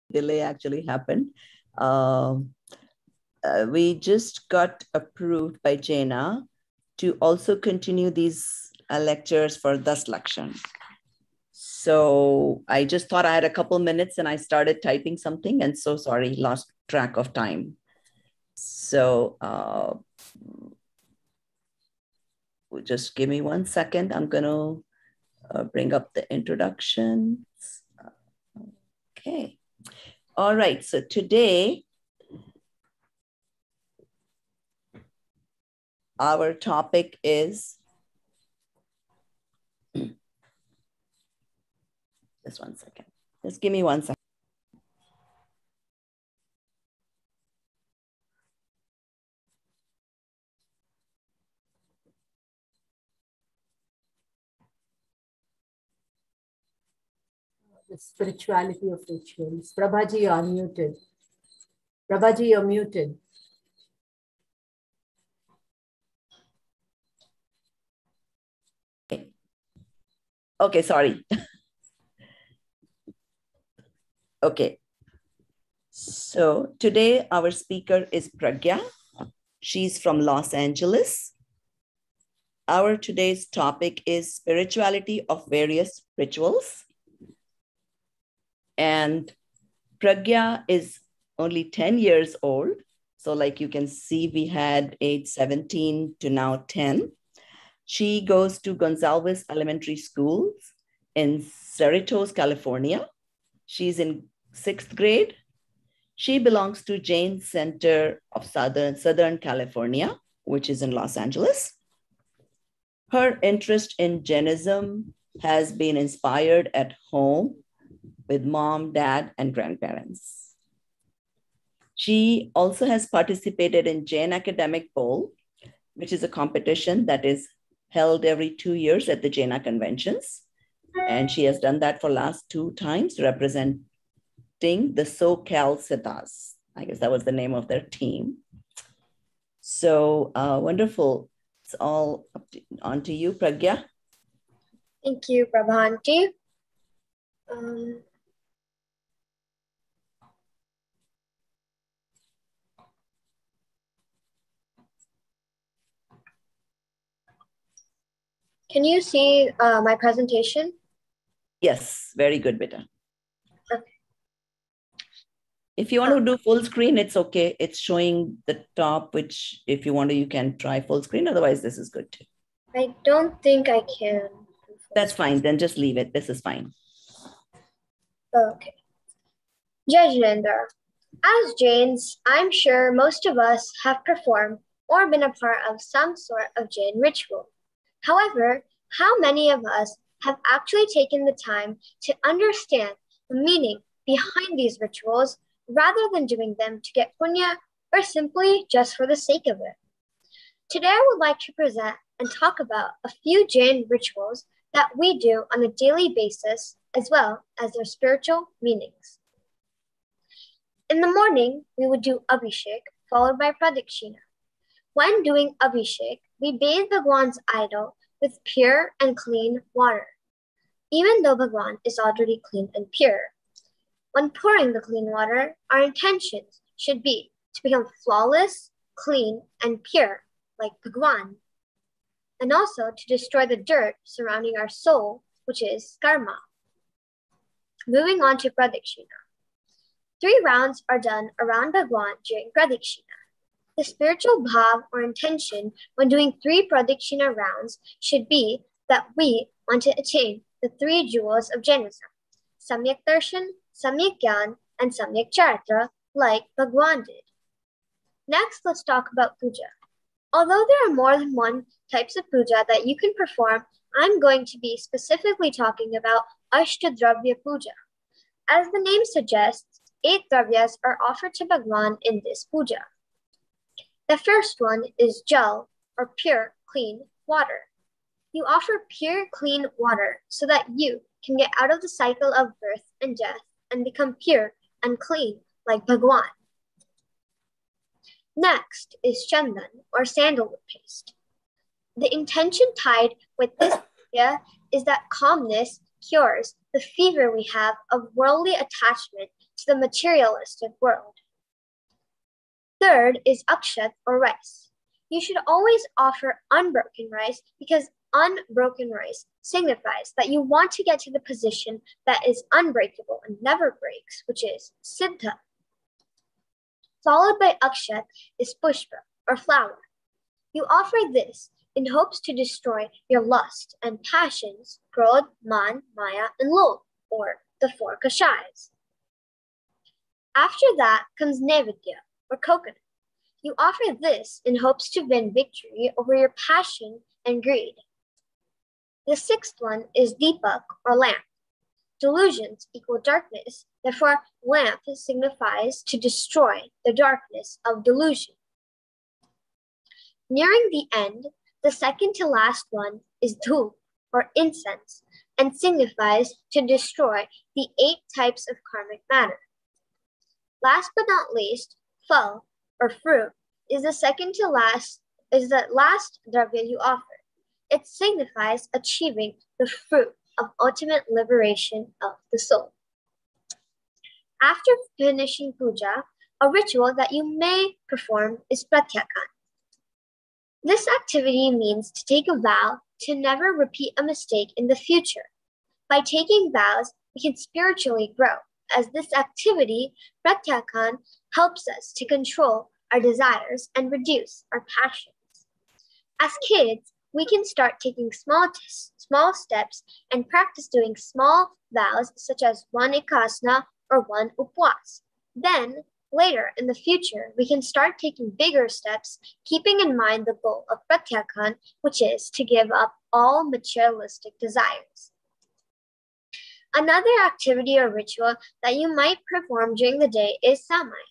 delay actually happened. We just got approved by Jaina to also continue these lectures for Daslakshan. So I just thought I had a couple minutes and I started typing something, and so sorry, lost track of time. So just give me 1 second. I'm going to bring up the introductions. Okay. All right. So today, our topic is, just 1 second. Just give me 1 second. The spirituality of rituals. Prabhaji, you're unmuted. Prabhaji, you're muted. Okay, sorry. Okay. So today our speaker is Pragya. She's from Los Angeles. Our today's topic is spirituality of various rituals. And Pragya is only 10 years old. So like you can see, we had age 17 to now 10. She goes to Gonzalez Elementary Schools in Cerritos, California. She's in 6th grade. She belongs to Jain Center of Southern California, which is in Los Angeles. Her interest in Jainism has been inspired at home with mom, dad, and grandparents. She also has participated in Jain Academic Bowl, which is a competition that is held every 2 years at the Jaina conventions. And she has done that for last 2 times, representing the SoCal Siddhas. I guess that was the name of their team. So wonderful. It's all on to you, Pragya. Thank you, Prabhanti. Can you see my presentation? Yes, very good, Beta. Okay. If you want to do full screen, it's okay. It's showing the top, which if you want to, you can try full screen. Otherwise, this is good too. I don't think I can. That's fine. Then just leave it. This is fine. Okay. Jai Jinendra. As Jains, I'm sure most of us have performed or been a part of some sort of Jain ritual. However, how many of us have actually taken the time to understand the meaning behind these rituals rather than doing them to get punya or simply just for the sake of it? Today, I would like to present and talk about a few Jain rituals that we do on a daily basis, as well as their spiritual meanings. In the morning, we would do Abhishek, followed by Pradakshina. When doing Abhishek, we bathe Bhagwan's idol with pure and clean water, even though Bhagwan is already clean and pure. When pouring the clean water, our intentions should be to become flawless, clean, and pure, like Bhagwan, and also to destroy the dirt surrounding our soul, which is karma. Moving on to Pradakshina. 3 rounds are done around Bhagwan during Pradakshina. The spiritual bhav or intention when doing 3 Pradakshina rounds should be that we want to attain the 3 jewels of Jainism, Samyak Darshan, Samyak Gyan, and Samyak Charitra, like Bhagwan did. Next, let's talk about puja. Although there are more than one types of puja that you can perform, I'm going to be specifically talking about Ashtadravya puja. As the name suggests, 8 dravyas are offered to Bhagwan in this puja. The first one is jal, or pure, clean water. You offer pure, clean water so that you can get out of the cycle of birth and death and become pure and clean like Bhagwan. Next is chandan, or sandalwood paste. The intention tied with this puja is that calmness cures the fever we have of worldly attachment to the materialistic world. Third is akshat or rice. You should always offer unbroken rice because unbroken rice signifies that you want to get to the position that is unbreakable and never breaks, which is siddha. Followed by akshat is pushpa or flower. You offer this in hopes to destroy your lust and passions, krodh, man, maya, and lobh, or the four kashayas. After that comes nevidya or coconut. You offer this in hopes to win victory over your passion and greed. The sixth one is deepak or lamp. Delusions equal darkness, therefore lamp signifies to destroy the darkness of delusion. Nearing the end, the second to last one is dhup or incense and signifies to destroy the 8 types of karmic matter. Last but not least, phal or fruit is the last dravya you offer. It signifies achieving the fruit of ultimate liberation of the soul. After finishing puja, a ritual that you may perform is pratyakhan. This activity means to take a vow to never repeat a mistake in the future. By taking vows, we can spiritually grow, as this activity, pratyakhan, helps us to control our desires and reduce our passions. As kids, we can start taking small steps and practice doing small vows such as one ekasana or one upwas. Then, later in the future, we can start taking bigger steps, keeping in mind the goal of pratyakhan, which is to give up all materialistic desires. Another activity or ritual that you might perform during the day is samayik.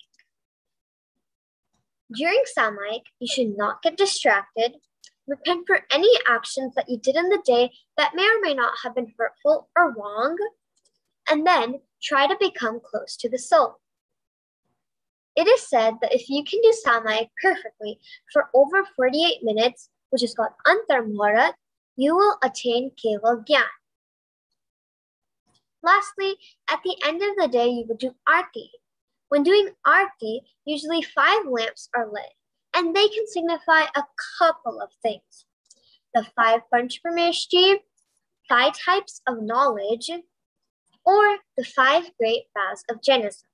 During samayik, you should not get distracted, repent for any actions that you did in the day that may or may not have been hurtful or wrong, and then try to become close to the soul. It is said that if you can do samayik perfectly for over 48 minutes, which is called antarmuhurat, you will attain keval gyan. Lastly, at the end of the day, you will do arti. When doing arti, usually 5 lamps are lit, and they can signify a couple of things. The 5 Panch Prameshji, 5 types of knowledge, or the 5 great vows of Jainism.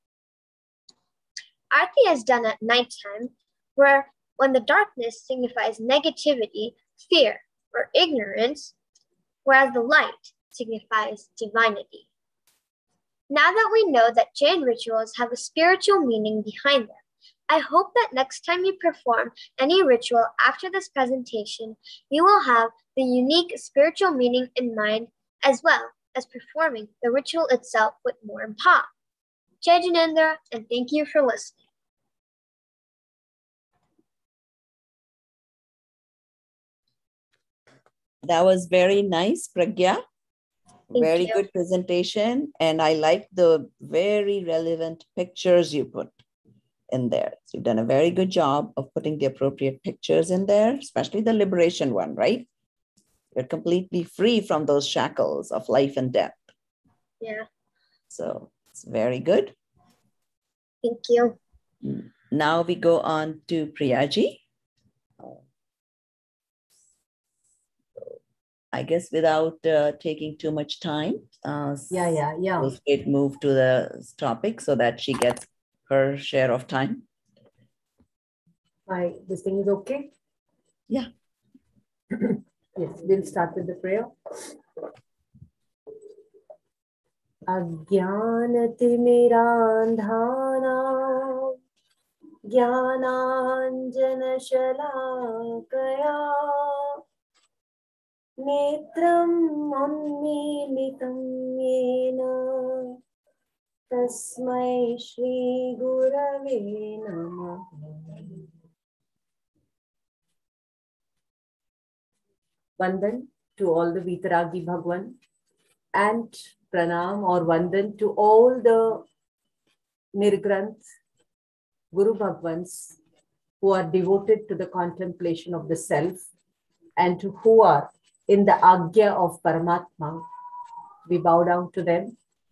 Arti is done at nighttime, when the darkness signifies negativity, fear, or ignorance, whereas the light signifies divinity. Now that we know that Jain rituals have a spiritual meaning behind them, I hope that next time you perform any ritual after this presentation, you will have the unique spiritual meaning in mind, as well as performing the ritual itself with more pomp. Jai Jinendra, and thank you for listening. That was very nice, Pragya. Thank Very you. good presentation. And I like the very relevant pictures you put in there. So you've done a very good job of putting the appropriate pictures in there, especially the liberation one, right? You're completely free from those shackles of life and death. Yeah. So it's very good. Thank you. Now we go on to Priyaji. I guess without taking too much time, we'll straight move to the topic so that she gets her share of time. This thing is okay? Yeah. Yes, we'll start with the prayer. Ajnanatimirandhana Jnananjana Shalakaya Netram Ummilitam Yena Tasmai Shri Gurave Namaha. Vandan to all the Vitaragi Bhagwan and Pranam or Vandan to all the Nirgranth Guru Bhagwans who are devoted to the contemplation of the self and to who are in the Agya of Paramatma. We bow down to them.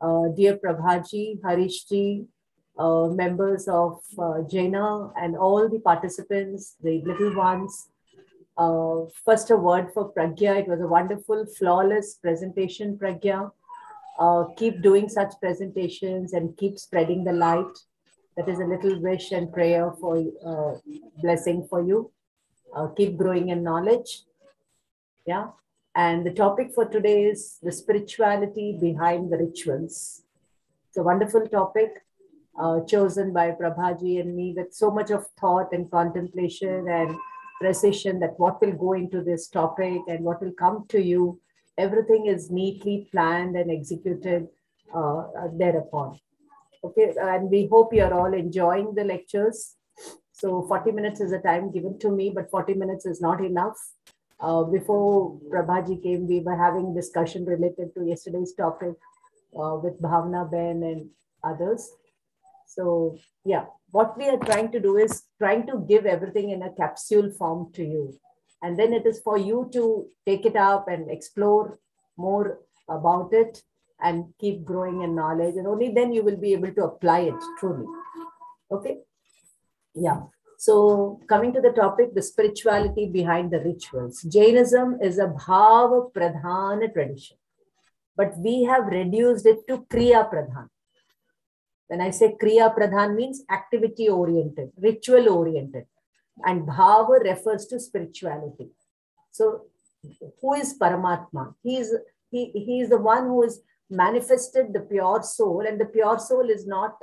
dear Prabhaji, Harishji, members of Jaina, and all the participants, the little ones. First, a word for Pragya. It was a wonderful, flawless presentation, Pragya. Keep doing such presentations and keep spreading the light. That is a little wish and prayer for blessing for you. Keep growing in knowledge. Yeah. And the topic for today is the spirituality behind the rituals. It's a wonderful topic chosen by Prabhaji and me with so much of thought and contemplation and precision that what will go into this topic and what will come to you. Everything is neatly planned and executed thereupon. Okay, and we hope you're all enjoying the lectures. So 40 minutes is the time given to me, but 40 minutes is not enough. Before Prabhaji came, we were having discussion related to yesterday's topic with Bhavna Ben and others. So yeah, what we are trying to do is trying to give everything in a capsule form to you. And then it is for you to take it up and explore more about it and keep growing in knowledge. And only then you will be able to apply it truly. Okay. Yeah. So coming to the topic, the spirituality behind the rituals. Jainism is a Bhava Pradhana tradition, but we have reduced it to Kriya Pradhan. When I say Kriya Pradhan means activity oriented, ritual oriented, and Bhava refers to spirituality. So who is Paramatma? He is the one who is manifested the pure soul, and the pure soul is not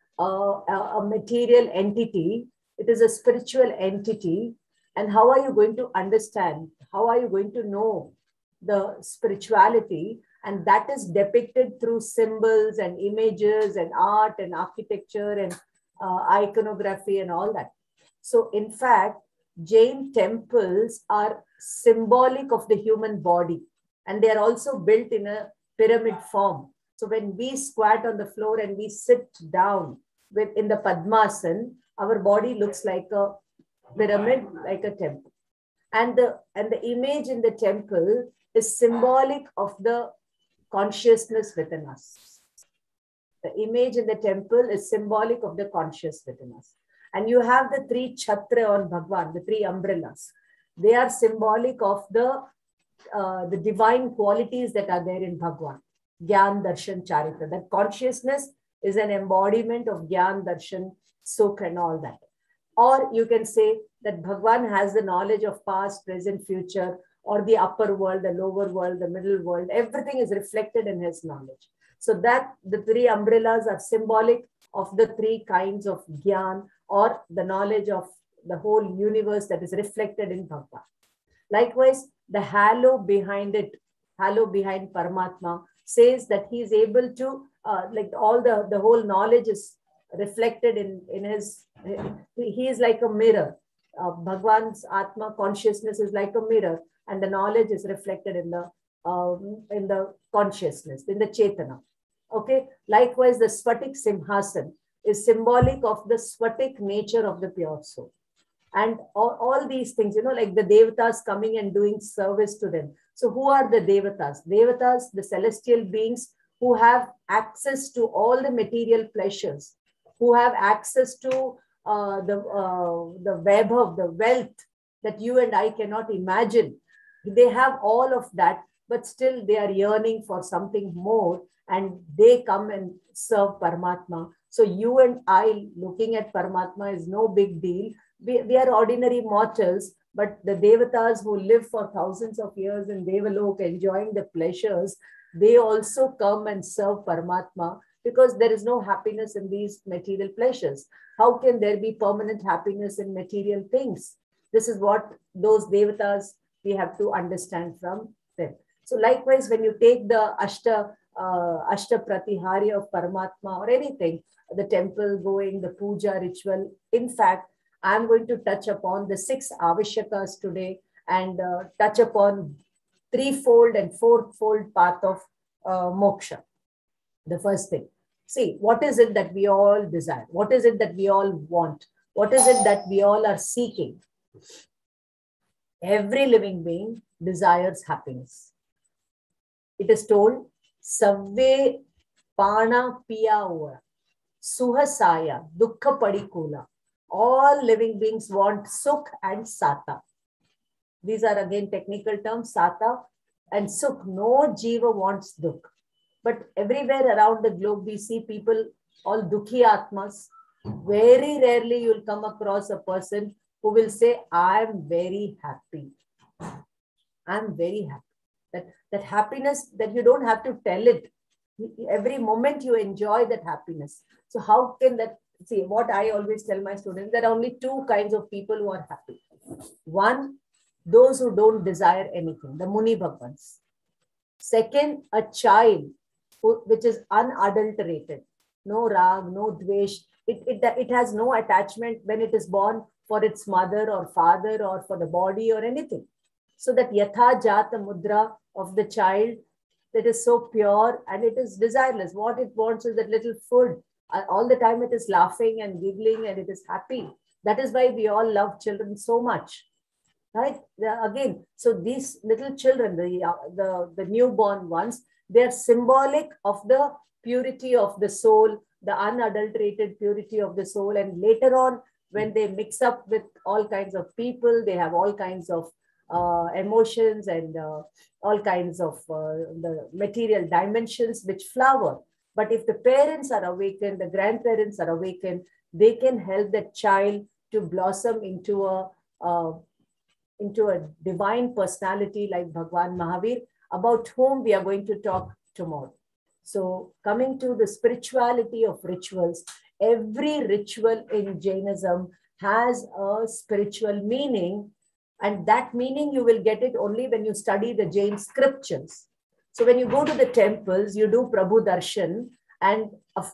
a material entity. It is a spiritual entity. And how are you going to understand? How are you going to know the spirituality? And that is depicted through symbols and images and art and architecture and iconography and all that. So in fact, Jain temples are symbolic of the human body, and they are also built in a pyramid form. So when we squat on the floor and we sit down in the Padmasana, our body looks like a pyramid, like a temple. And the image in the temple is symbolic of the consciousness within us. The image in the temple is symbolic of the conscious within us. And you have the three chhatra on Bhagwan, the three umbrellas. They are symbolic of the divine qualities that are there in Bhagwan. Gyan, Darshan, Charita. That consciousness is an embodiment of Gyan, Darshan, Sukh and all that. Or you can say that Bhagwan has the knowledge of past, present, future, or the upper world, the lower world, the middle world. Everything is reflected in his knowledge. So that the three umbrellas are symbolic of the three kinds of Gyan, or the knowledge of the whole universe that is reflected in Bhagwan. Likewise, the halo behind it, halo behind Paramatma, says that he is able to, like all the whole knowledge is reflected in his, he is like a mirror. Bhagwan's Atma consciousness is like a mirror, and the knowledge is reflected in the consciousness, in the Chetana. Okay. Likewise, the Svatik Simhasan is symbolic of the Svatik nature of the pure soul. And all these things, like the Devatas coming and doing service to them. So who are the Devatas? Devatas, the celestial beings who have access to all the material pleasures, who have access to the web of the wealth that you and I cannot imagine. They have all of that, but still they are yearning for something more, and they come and serve Paramatma. So you and I looking at Paramatma is no big deal. We are ordinary mortals, but the Devatas who live for thousands of years in Devalok enjoying the pleasures, they also come and serve Paramatma, because there is no happiness in these material pleasures. How can there be permanent happiness in material things? This is what those Devatas we have to understand from them. So likewise, when you take the Ashta Pratiharya of Paramatma or anything, the temple going, the puja ritual, in fact, I'm going to touch upon the 6 Avashyakas today and touch upon threefold and fourfold path of moksha. The first thing, see, what is it that we all desire? What is it that we all want? What is it that we all are seeking? Every living being desires happiness. It is told, Savve Pana Piya Suhasaya, Dukkha Padikula. All living beings want Sukh and Sata. These are again technical terms, Sata and Sukh. No Jiva wants Dukh. But everywhere around the globe, we see people, all Dukhi Atmas. Very rarely you'll come across a person who will say, I'm very happy. I'm very happy. That happiness that you don't have to tell it. Every moment you enjoy that happiness. So how can that, see, what I always tell my students, there are only two kinds of people who are happy. One, those who don't desire anything, the Muni Bhagwans. Second, a child which is unadulterated. No rag, no dvesh. It has no attachment when it is born for its mother or father or for the body or anything. So that Yatha Jata Mudra of the child, that is so pure and it is desireless. What it wants is that little food. All the time it is laughing and giggling and it is happy. That is why we all love children so much. Right? Again, so these little children, the newborn ones, they are symbolic of the purity of the soul, the unadulterated purity of the soul. And later on, when they mix up with all kinds of people, they have all kinds of emotions and all kinds of the material dimensions which flower. But if the parents are awakened, the grandparents are awakened, they can help that child to blossom into a divine personality like Bhagwan Mahavir, about whom we are going to talk tomorrow. So coming to the spirituality of rituals, every ritual in Jainism has a spiritual meaning, and that meaning you will get it only when you study the Jain scriptures. So when you go to the temples, you do Prabhu Darshan, and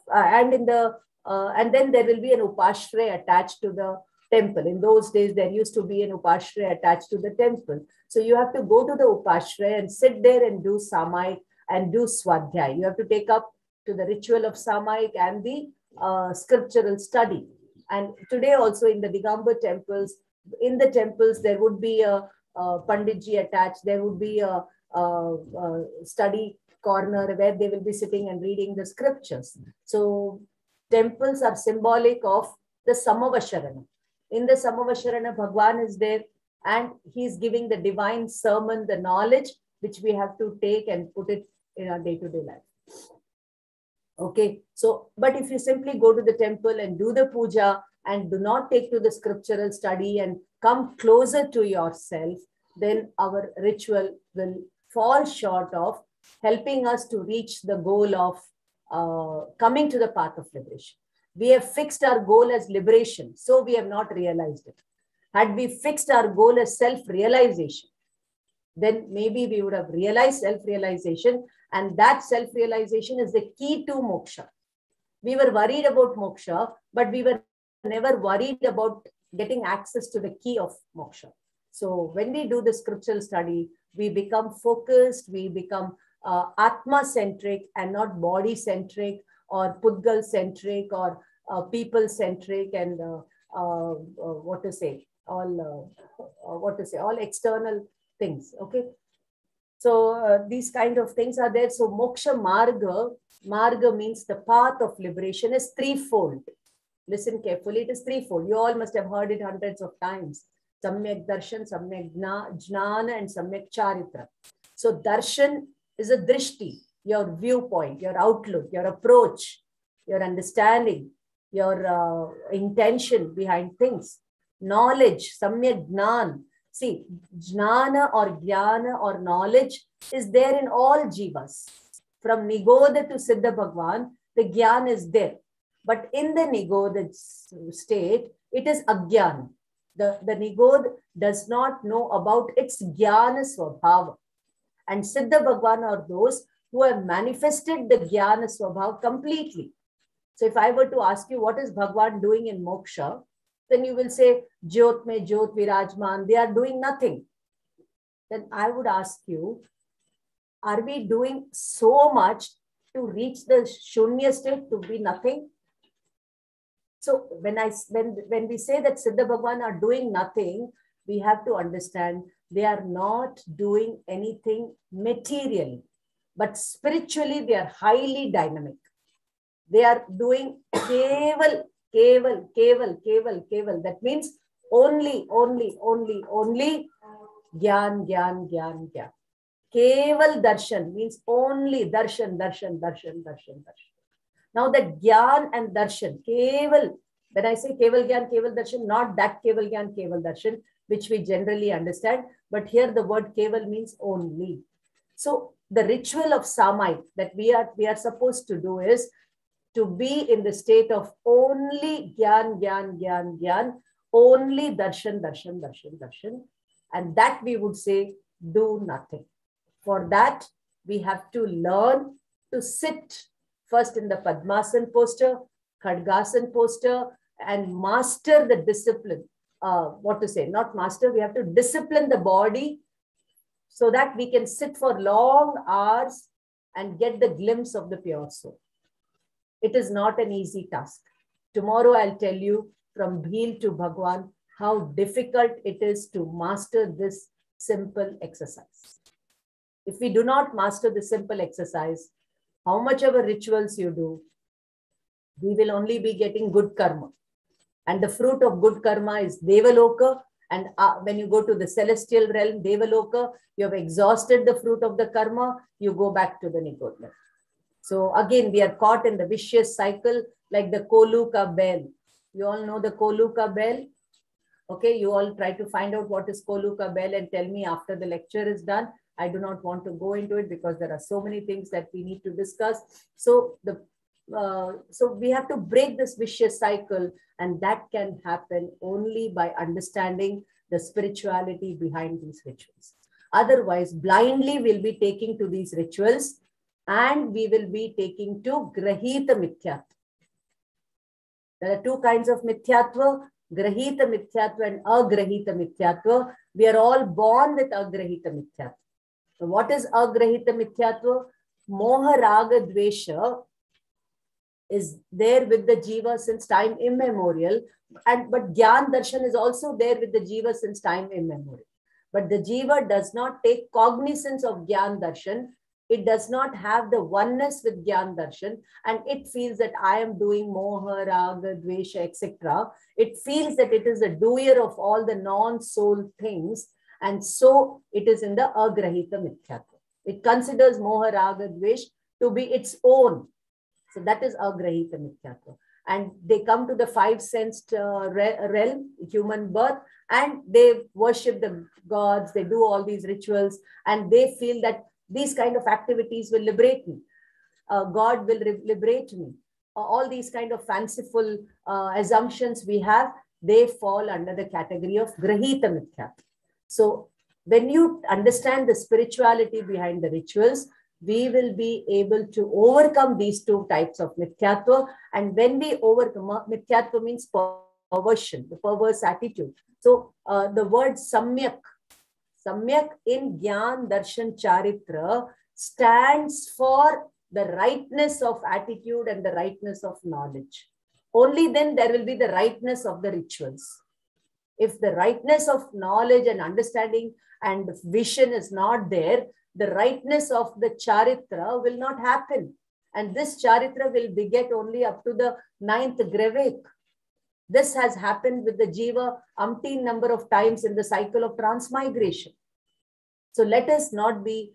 then there will be an upashray attached to the temple. In those days, there used to be an upashray attached to the temple. So you have to go to the upashray and sit there and do Samaik and do Swadhyay. You have to take up to the ritual of Samaik and the scriptural study. And today also in the Digambar temples, in the temples, there would be a Panditji attached. There would be a study corner where they will be sitting and reading the scriptures. So temples are symbolic of the Samavasharana. In the Samavasharana, Bhagwan is there and he's giving the divine sermon, the knowledge which we have to take and put it in our day-to-day life. Okay, so, but if you simply go to the temple and do the puja and do not take to the scriptural study and come closer to yourself, then our ritual will fall short of helping us to reach the goal of coming to the path of liberation. We have fixed our goal as liberation, so we have not realized it. Had we fixed our goal as self-realization, then maybe we would have realized self-realization, and that self-realization is the key to moksha. We were worried about moksha, but we were never worried about getting access to the key of moksha. So when we do the scriptural study, we become focused, we become Atma-centric and not body-centric or Pudgal-centric or people-centric and all external things. Okay. So these kind of things are there. So moksha marga means the path of liberation is threefold. Listen carefully, it is threefold. You all must have heard it hundreds of times. Samyak darshan, samyak jnana, and samyak charitra. So darshan is a drishti, your viewpoint, your outlook, your approach, your understanding, your intention behind things. Knowledge, samyak jnana. See, jnana or jnana or knowledge is there in all jivas. From Nigodha to Siddha Bhagwan, the jnana is there. But in the Nigodha state, it is ajnana. The Nigodha does not know about its jnana swabhava. And Siddha Bhagwan are those who have manifested the jnana swabhava completely. So if I were to ask you, what is Bhagwan doing in moksha? Then you will say, Jyot mein Jyot Virajman, they are doing nothing. Then I would ask you, are we doing so much to reach the Shunya state, to be nothing? So when we say that Siddha Bhagwan are doing nothing, we have to understand they are not doing anything materially, but spiritually they are highly dynamic. They are doing keval. That means only Gyan, Gyan, Gyan, Gyan. Keval darshan means only darshan. Now that Gyan and darshan, keval, when I say keval Gyan, keval darshan, not that keval Gyan, keval darshan, which we generally understand, but here the word keval means only. So the ritual of Samait that we are supposed to do is to be in the state of only Gyan, only darshan. And that we would say, do nothing. For that, we have to learn to sit first in the Padmasan posture, Khadgasan posture, and master the discipline. Not master, we have to discipline the body so that we can sit for long hours and get the glimpse of the pure soul. It is not an easy task. Tomorrow I'll tell you from Bhil to Bhagwan how difficult it is to master this simple exercise. If we do not master the simple exercise, how much ever rituals you do, we will only be getting good karma. And the fruit of good karma is Devaloka. And when you go to the celestial realm, Devaloka, you have exhausted the fruit of the karma, you go back to the Nigodha. So again, we are caught in the vicious cycle like the Koluka bell. You all know the Koluka bell? Okay, you all try to find out what is Koluka bell and tell me after the lecture is done. I do not want to go into it because there are so many things that we need to discuss. So we have to break this vicious cycle, and that can happen only by understanding the spirituality behind these rituals. Otherwise, blindly we'll be taking to these rituals and we will be taking to Grahita Mithyatva. There are two kinds of Mithyatva, Grahita Mithyatva and Agrahita Mithyatva. We are all born with Agrahita Mithyatva. So what is Agrahita Mithyatva? Moha Raga Dvesha is there with the Jiva since time immemorial. But Gyan Darshan is also there with the Jiva since time immemorial. But the Jiva does not take cognizance of Gyan Darshan. It does not have the oneness with Gyan Darshan, and it feels that I am doing Moha, Raga, Dvesha, etc. It feels that it is a doer of all the non-soul things, and so it is in the Agrahita Mithyatva. It considers Moha, Raga, Dvesh to be its own. So that is Agrahita Mithyatva. And they come to the five-sensed realm, human birth, and they worship the gods, they do all these rituals, and they feel that these kind of activities will liberate me. God will liberate me. All these kind of fanciful assumptions we have, they fall under the category of Grahita Mithyatva. So when you understand the spirituality behind the rituals, we will be able to overcome these two types of Mithyatva. And when we overcome, Mithyatva means perversion, the perverse attitude. So the word Samyak in Gyan Darshan Charitra stands for the rightness of attitude and the rightness of knowledge. Only then there will be the rightness of the rituals. If the rightness of knowledge and understanding and vision is not there, the rightness of the Charitra will not happen. And this Charitra will beget only up to the 9th Gravek. This has happened with the Jiva umpteen number of times in the cycle of transmigration. So let us not be,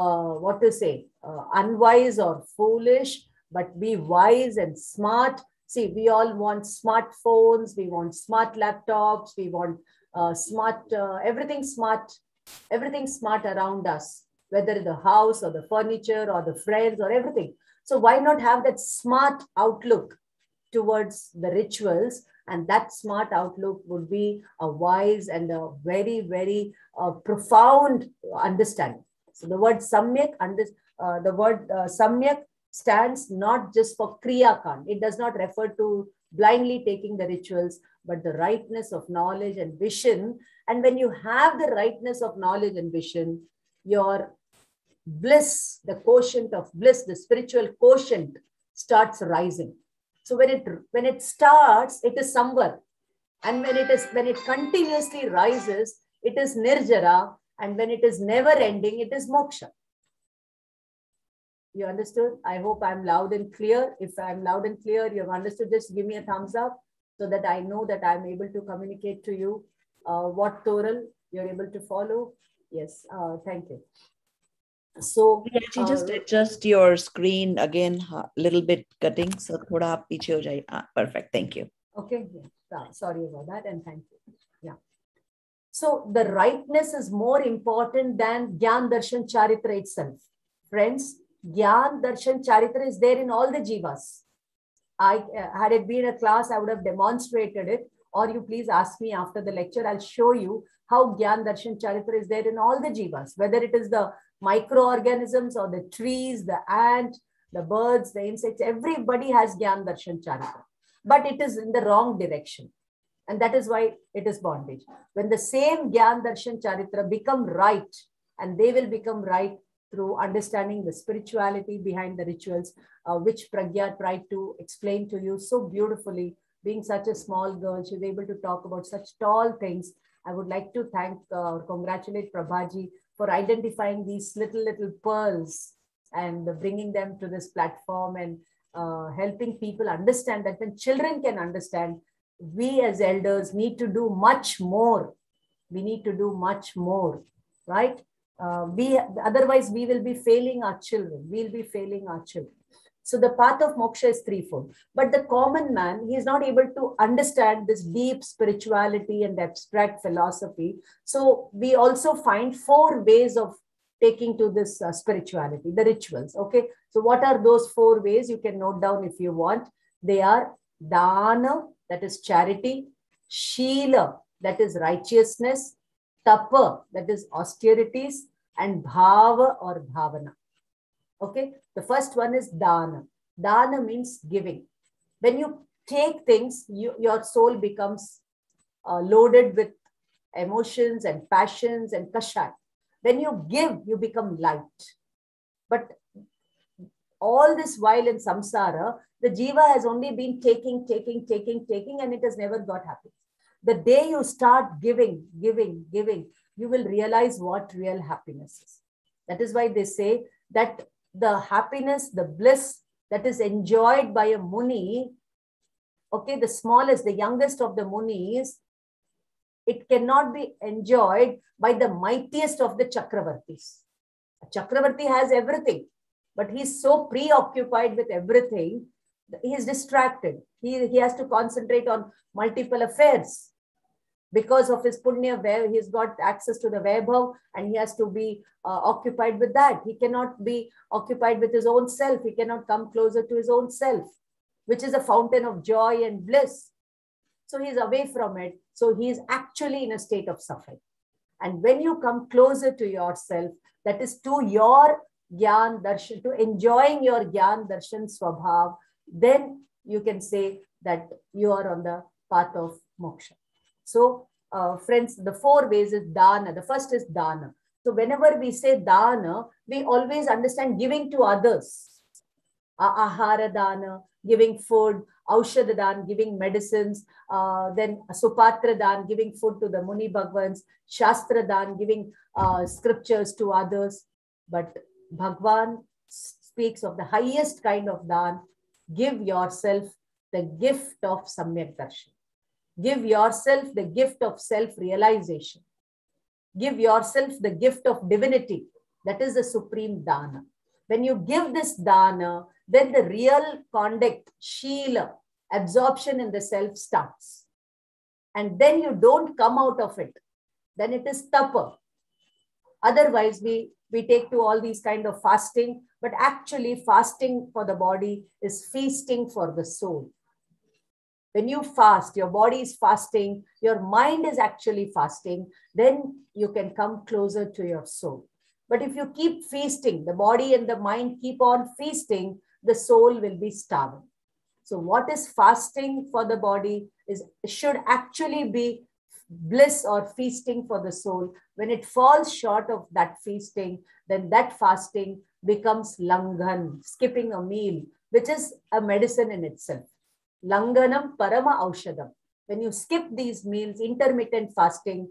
unwise or foolish, but be wise and smart. See, we all want smartphones, we want smart laptops, we want everything smart around us, whether the house or the furniture or the friends or everything. So why not have that smart outlook towards the rituals? And that smart outlook would be a wise and a very, very profound understanding. So the word Samyak, Samyak stands not just for Kriya Kand. It does not refer to blindly taking the rituals, but the rightness of knowledge and vision. And when you have the rightness of knowledge and vision, your bliss, the quotient of bliss, the spiritual quotient starts rising. So when it starts, it is Samvar. And when it continuously rises, it is Nirjara. And when it is never ending, it is Moksha. You understood? I hope I'm loud and clear. If I'm loud and clear, you've understood, just give me a thumbs up so that I know that I'm able to communicate to you what Toral you're able to follow. Yes, thank you. So Actually, just adjust your screen again, a little bit cutting. So thoda aap piche ho jaye. Perfect. Thank you. Okay. Yeah. Sorry about that, and thank you. Yeah. So the rightness is more important than Gyan Darshan Charitra itself. Friends, Gyan Darshan Charitra is there in all the jivas. Had it been a class, I would have demonstrated it. Or you please ask me after the lecture. I'll show you how Gyan Darshan Charitra is there in all the jivas, whether it is the microorganisms or the trees, the ant, the birds, the insects. Everybody has Gyan Darshan Charitra, but it is in the wrong direction. And that is why it is bondage. When the same Gyan Darshan Charitra become right, and they will become right through understanding the spirituality behind the rituals, which Pragya tried to explain to you so beautifully. Being such a small girl, she was able to talk about such tall things. I would like to congratulate Prabhaji for identifying these little pearls and bringing them to this platform and helping people understand that when children can understand, we as elders need to do much more. We need to do much more, right? Otherwise, we will be failing our children. We'll be failing our children. So the path of moksha is threefold. But the common man, he is not able to understand this deep spirituality and abstract philosophy. So we also find 4 ways of taking to this spirituality, the rituals. Okay. So what are those 4 ways? You can note down if you want. They are dana, that is charity, shila, that is righteousness, tapa, that is austerities, and bhava or bhavana. Okay, the first one is dana. Dana means giving. When you take things, your soul becomes loaded with emotions and passions and kashai. When you give, you become light. But all this while in samsara, the jiva has only been taking, and it has never got happy. The day you start giving, you will realize what real happiness is. That is why they say that the happiness, the bliss that is enjoyed by a muni, okay, the smallest, the youngest of the munis, it cannot be enjoyed by the mightiest of the chakravartis. A chakravarti has everything, but he's so preoccupied with everything, he is distracted. He has to concentrate on multiple affairs. Because of his punya, he's got access to the Vaibhav and he has to be occupied with that. He cannot be occupied with his own self. He cannot come closer to his own self, which is a fountain of joy and bliss. So he's away from it. So he is actually in a state of suffering. And when you come closer to yourself, that is to your Gyan Darshan, to enjoying your Gyan Darshan Swabhav, then you can say that you are on the path of moksha. So, friends, the 4 ways is dana. The first is dana. So, whenever we say dana, we always understand giving to others. Ahara dana, giving food, aushadha dan, giving medicines, then supatra dan, giving food to the Muni Bhagwans, shastra dan, giving scriptures to others. But Bhagwan speaks of the highest kind of dan. Give yourself the gift of Samyak Darshan. Give yourself the gift of self-realization. Give yourself the gift of divinity. That is the supreme dana. When you give this dana, then the real conduct, shila, absorption in the self starts. And then you don't come out of it. Then it is tapa. Otherwise, we take to all these kind of fasting, but actually fasting for the body is feasting for the soul. When you fast, your body is fasting, your mind is actually fasting, then you can come closer to your soul. But if you keep feasting, the body and the mind keep on feasting, the soul will be starving. So what is fasting for the body should actually be bliss or feasting for the soul. When it falls short of that feasting, then that fasting becomes langhan, skipping a meal, which is a medicine in itself. Langanam parama aushadam. When you skip these meals, intermittent fasting,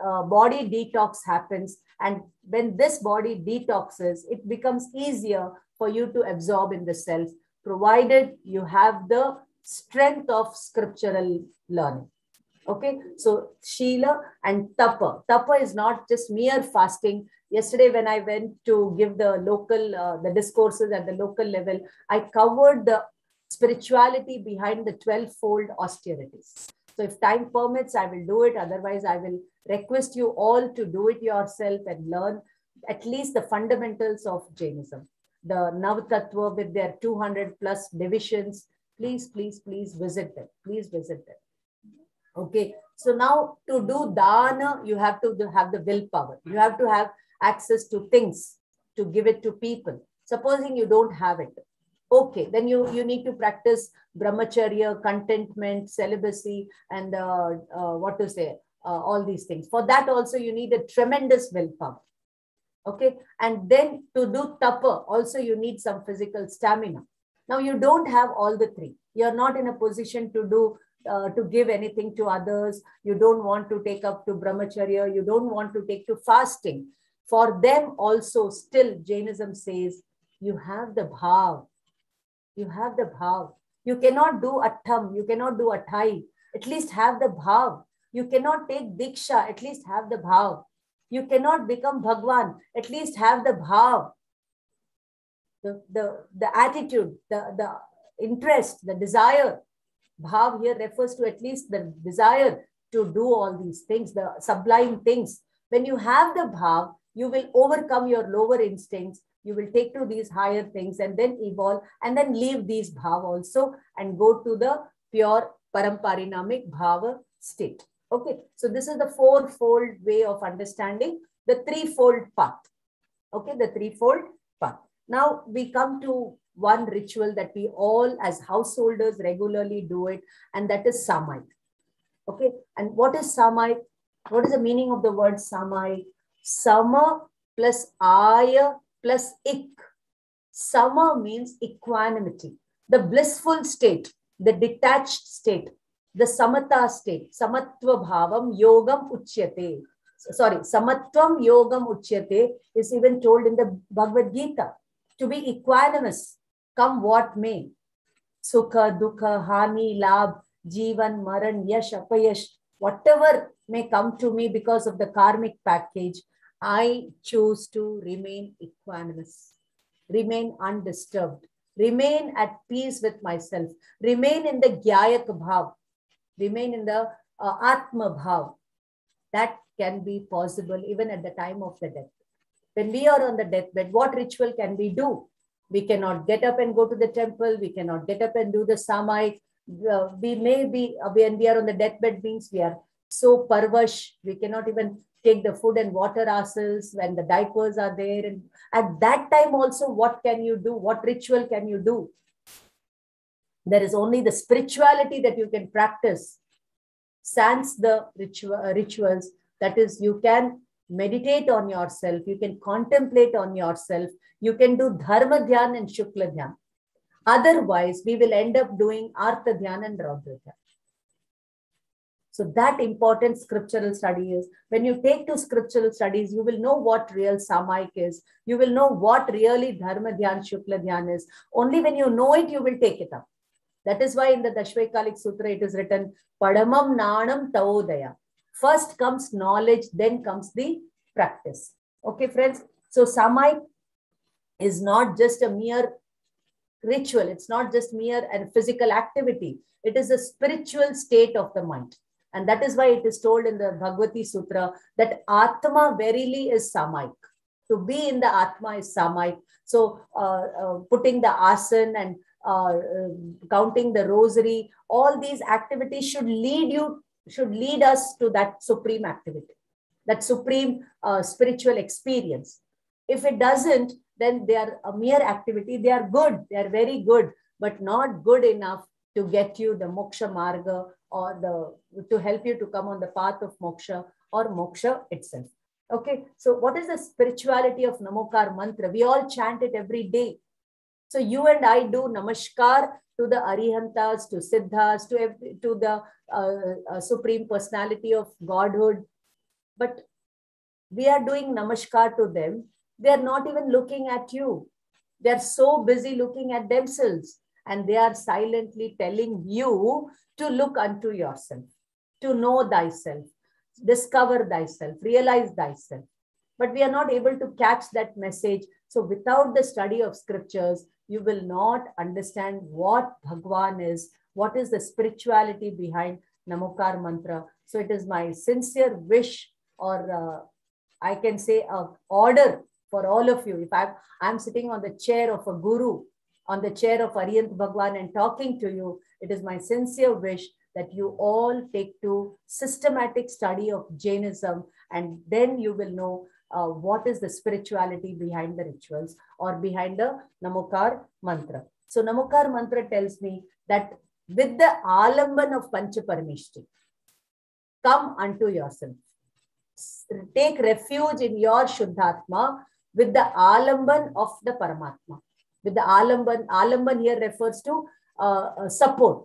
body detox happens. And when this body detoxes, it becomes easier for you to absorb in the self, provided you have the strength of scriptural learning. Okay, so Shila and Tapa. Tapa is not just mere fasting. Yesterday, when I went to give the local, the discourses at the local level, I covered the spirituality behind the 12-fold austerities. So if time permits, I will do it. Otherwise, I will request you all to do it yourself and learn at least the fundamentals of Jainism. The Nav Tattva with their 200 plus divisions. Please, please, please visit them. Please visit them. Okay, so now to do dana, you have to have the willpower. You have to have access to things to give it to people. Supposing you don't have it, okay, then you need to practice brahmacharya, contentment, celibacy, and all these things. For that also you need a tremendous willpower. Okay, and then to do tapa, also you need some physical stamina. Now you don't have all the three. You're not in a position to do to give anything to others. You don't want to take up to brahmacharya. You don't want to take to fasting. For them also, still Jainism says, you have the bhav. You have the bhav. You cannot do attam. You cannot do athai. At least have the bhav. You cannot take diksha. At least have the bhav. You cannot become Bhagwan. At least have the bhav. The attitude, the interest, the desire. Bhav here refers to at least the desire to do all these things, the sublime things. When you have the bhav, you will overcome your lower instincts. You will take to these higher things and then evolve and then leave these bhav also and go to the pure paramparinamic bhava state. Okay, so this is the fourfold way of understanding the threefold path. Okay, the threefold path. Now we come to one ritual that we all as householders regularly do it, and that is Samaik. Okay, and what is Samaik? What is the meaning of the word Samaik? Sama plus Aya plus Ik. Sama means equanimity, the blissful state, the detached state, the Samata state. Samatva bhavam yogam uchyate. Sorry, Samatvam yogam uchyate is even told in the Bhagavad Gita. To be equanimous, come what may. Sukha, dukha, hani, labh, jivan, maran, yash, apayash, whatever may come to me because of the karmic package, I choose to remain equanimous, remain undisturbed, remain at peace with myself, remain in the Gyayak bhav, remain in the Atma bhav. That can be possible even at the time of the death. When we are on the deathbed, what ritual can we do? We cannot get up and go to the temple. We cannot get up and do the Samaik. We may be, when we are on the deathbed, means we are so parvash. We cannot even take the food and water ourselves when the diapers are there. And at that time also, what can you do? What ritual can you do? There is only the spirituality that you can practice. Sans the rituals, that is, you can meditate on yourself, you can contemplate on yourself, you can do Dharma Dhyan and Shukla Dhyan. Otherwise, we will end up doing Artha Dhyan and Raudra Dhyan. So that important scriptural study is, when you take to scriptural studies, you will know what real Samaik is. You will know what really Dharma Dhyan, Shukla Dhyan is. Only when you know it, you will take it up. That is why in the Dashvaikalik Sutra, it is written, Padamam Nanam Tavodaya. First comes knowledge, then comes the practice. Okay, friends. So Samaik is not just a mere ritual. It's not just mere and physical activity. It is a spiritual state of the mind. And that is why it is told in the Bhagavati Sutra that Atma verily is Samaik. To be in the Atma is Samaik. So putting the asan and counting the rosary, all these activities should lead us to that supreme activity, that supreme spiritual experience. If it doesn't, then they are a mere activity. They are good. They are very good, but not good enough to get you the moksha marga or to help you to come on the path of moksha or moksha itself. Okay. So what is the spirituality of Namokar mantra? We all chant it every day. So you and I do namaskar to the Arihantas, to Siddhas, to the Supreme Personality of Godhood. But we are doing namaskar to them. They are not even looking at you. They're so busy looking at themselves, and they are silently telling you to look unto yourself, to know thyself, discover thyself, realize thyself. But we are not able to catch that message. So without the study of scriptures, you will not understand what Bhagwan is, what is the spirituality behind Namokar mantra. So it is my sincere wish, or I can say a order for all of you. If I'm sitting on the chair of a guru, on the chair of Arihant Bhagwan and talking to you, it is my sincere wish that you all take to systematic study of Jainism, and then you will know what is the spirituality behind the rituals or behind the Namokar mantra. So Namokar mantra tells me that with the alamban of Panchaparameshti, come unto yourself. Take refuge in your Shuddhatma with the alamban of the Paramatma. With the alamban here refers to support.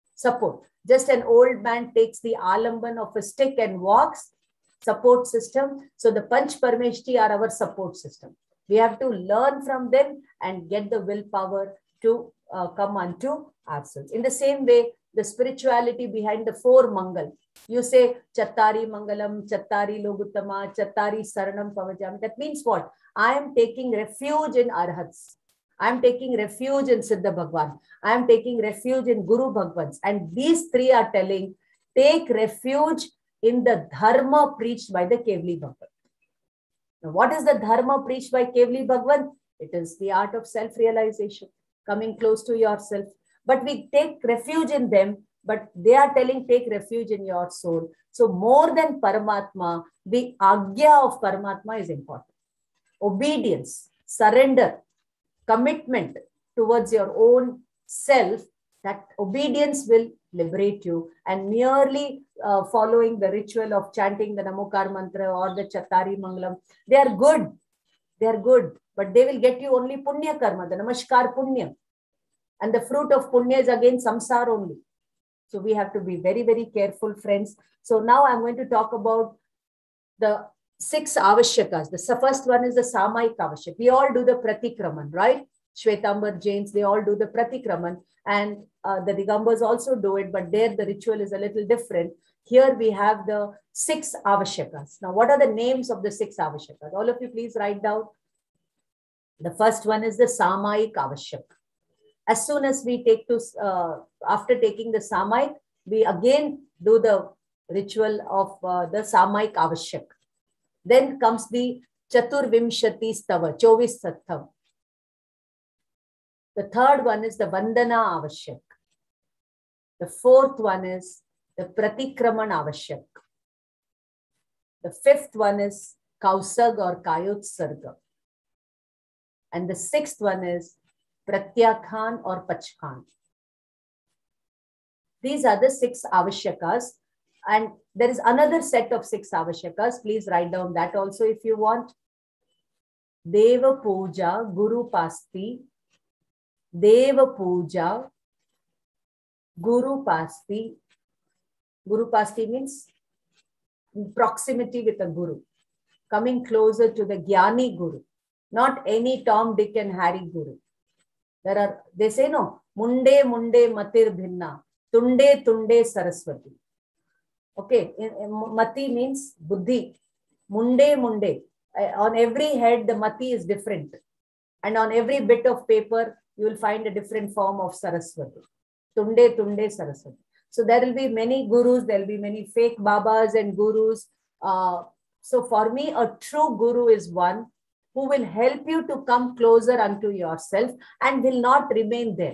Just an old man takes the alamban of a stick and walks, support system. So the Panch Parameshti are our support system. We have to learn from them and get the willpower to come unto ourselves. In the same way, the spirituality behind the four Mangal. You say, Chattari Mangalam, Chattari Loguttama, Chattari Saranam Pavajam. That means what? I am taking refuge in Arhats. I am taking refuge in Siddha Bhagwan. I am taking refuge in Guru Bhagwans. And these three are telling, take refuge in the Dharma preached by the Kevli Bhagwan. Now, what is the Dharma preached by Kevli Bhagwan? It is the art of self-realization, coming close to yourself. But we take refuge in them, but they are telling, take refuge in your soul. So more than Paramatma, the Agya of Paramatma is important. Obedience, surrender, commitment towards your own self, that obedience will liberate you. And merely following the ritual of chanting the Namokar mantra or the Chattari Mangalam, they are good. They are good, but they will get you only Punya Karma, the Namaskar Punya. And the fruit of Punya is again Samsar only. So we have to be very, very careful, friends. So now I'm going to talk about the 6 avashyakas. The first one is the Samaik Avashyak. We all do the Pratikraman, right? Shwetambar Jains, they all do the Pratikraman, and the Digambas also do it, but there the ritual is a little different. Here we have the 6 avashyakas. Now, what are the names of the 6 avashyakas? All of you please write down. The first one is the Samaik Avashyak. As soon as we take to, after taking the Samaik, we again do the ritual of the Samaik Avashyak. Then comes the Chaturvimshati Stava, Chovis Sattam. The third one is the Vandana Avashyak. The fourth one is the Pratikraman Avashyak. The fifth one is Kausag or Kayotsarga. And the sixth one is Pratyakhan or Pachkan. These are the 6 avashyakas. And there is another set of 6 avashyakas. Please write down that also if you want. Deva Puja, Guru Pasti. Deva Puja, Guru Pasti. Guru Pasti means proximity with a Guru. Coming closer to the Jnani Guru. Not any Tom, Dick and Harry Guru. They say no, Munde Munde Matir Bhinna, Tunde Tunde Saraswati. Okay, Mati means Buddhi. Munde Munde. On every head, the Mati is different. And on every bit of paper, you will find a different form of Saraswati. Tunde Tunde Saraswati. So there will be many gurus, there will be many fake babas and gurus. So for me, a true guru is one who will help you to come closer unto yourself and will not remain there.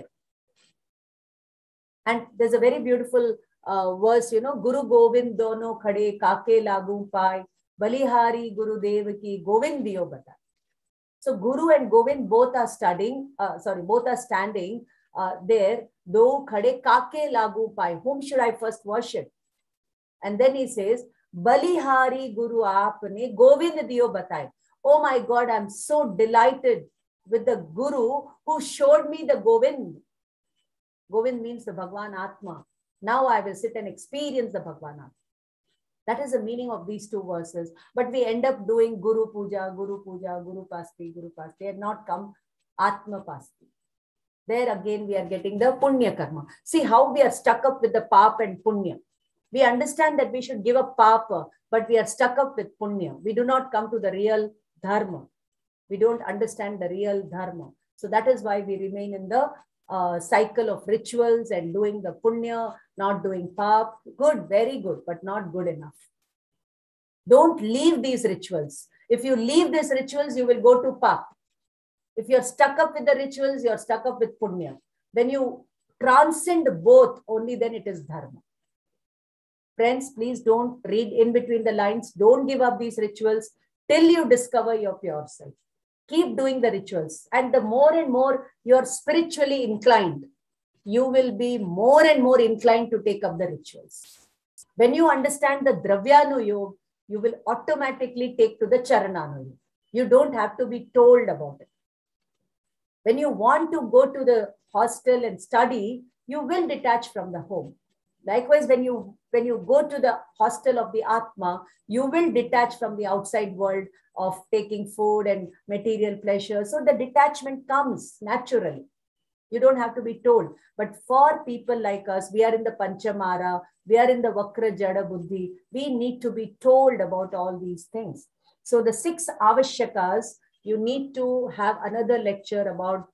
And there's a very beautiful verse, you know, Guru Govind dono khade kake lagu pai, Balihari Guru Dev ki Govind diyo bata. So Guru and Govind both are standing there. Do khade kake lagu pai. Whom should I first worship? And then he says, Balihari Guru aapne Govind diyo batai. Oh my God, I'm so delighted with the Guru who showed me the Govind. Govind means the Bhagwan Atma. Now I will sit and experience the Bhagwan Atma. That is the meaning of these 2 verses. But we end up doing Guru Puja, Guru Puja, Guru Pasti, and not come Atma Pasti. There again, we are getting the Punya Karma. See how we are stuck up with the Pap and Punya. We understand that we should give up Papa, but we are stuck up with Punya. We do not come to the real Dharma. We don't understand the real Dharma. So that is why we remain in the cycle of rituals and doing the Punya, not doing Pap. Good, very good, but not good enough. Don't leave these rituals. If you leave these rituals, you will go to Pap. If you're stuck up with the rituals, you're stuck up with Punya. When you transcend both, only then it is Dharma. Friends, please don't read in between the lines. Don't give up these rituals till you discover your pure self. Keep doing the rituals. And the more and more you're spiritually inclined, you will be more and more inclined to take up the rituals. When you understand the Dravyanu Yoga, you will automatically take to the Charananu Yoga. You don't have to be told about it. When you want to go to the hostel and study, you will detach from the home. Likewise, when you go to the hostel of the Atma, you will detach from the outside world of taking food and material pleasure. So the detachment comes naturally. You don't have to be told. But for people like us, we are in the Panchamara, we are in the Vakra Jada Buddhi, we need to be told about all these things. So the 6 Avashyakas, you need to have another lecture about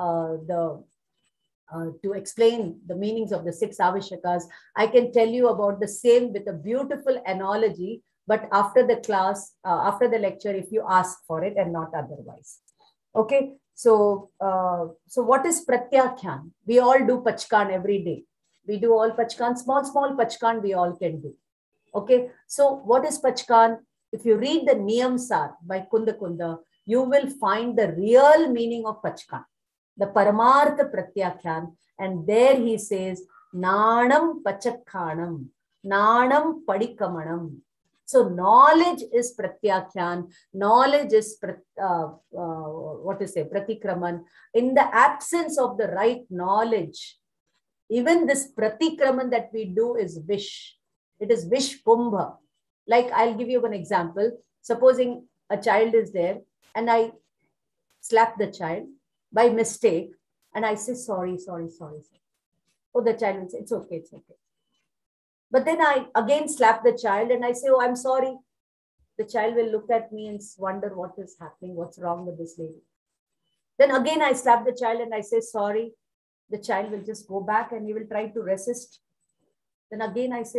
to explain the meanings of the 6 Avashyakas. I can tell you about the same with a beautiful analogy, but after the class, after the lecture, if you ask for it and not otherwise. Okay, so what is Pratyakhyan? We all do Pachkan every day. We do all Pachkan, small Pachkan we all can do. Okay, so what is Pachkan? If you read the Niyamsar by Kunda Kunda, you will find the real meaning of Pachkan, the Paramartha Pratyakhyan. And there he says, Nanam Pachakhanam, Nanam Padikamanam. So knowledge is Pratyakhyan, knowledge is Pratikraman. In the absence of the right knowledge, even this Pratikraman that we do is wish. It is wish kumbha. Like I'll give you an example. Supposing a child is there and I slap the child by mistake and I say, sorry. Oh, the child will say, it's okay. But then I again slap the child and I say, oh, I'm sorry. The child will look at me and wonder what is happening, what's wrong with this lady. Then again, I slap the child and I say, sorry. The child will just go back and he will try to resist. Then again, I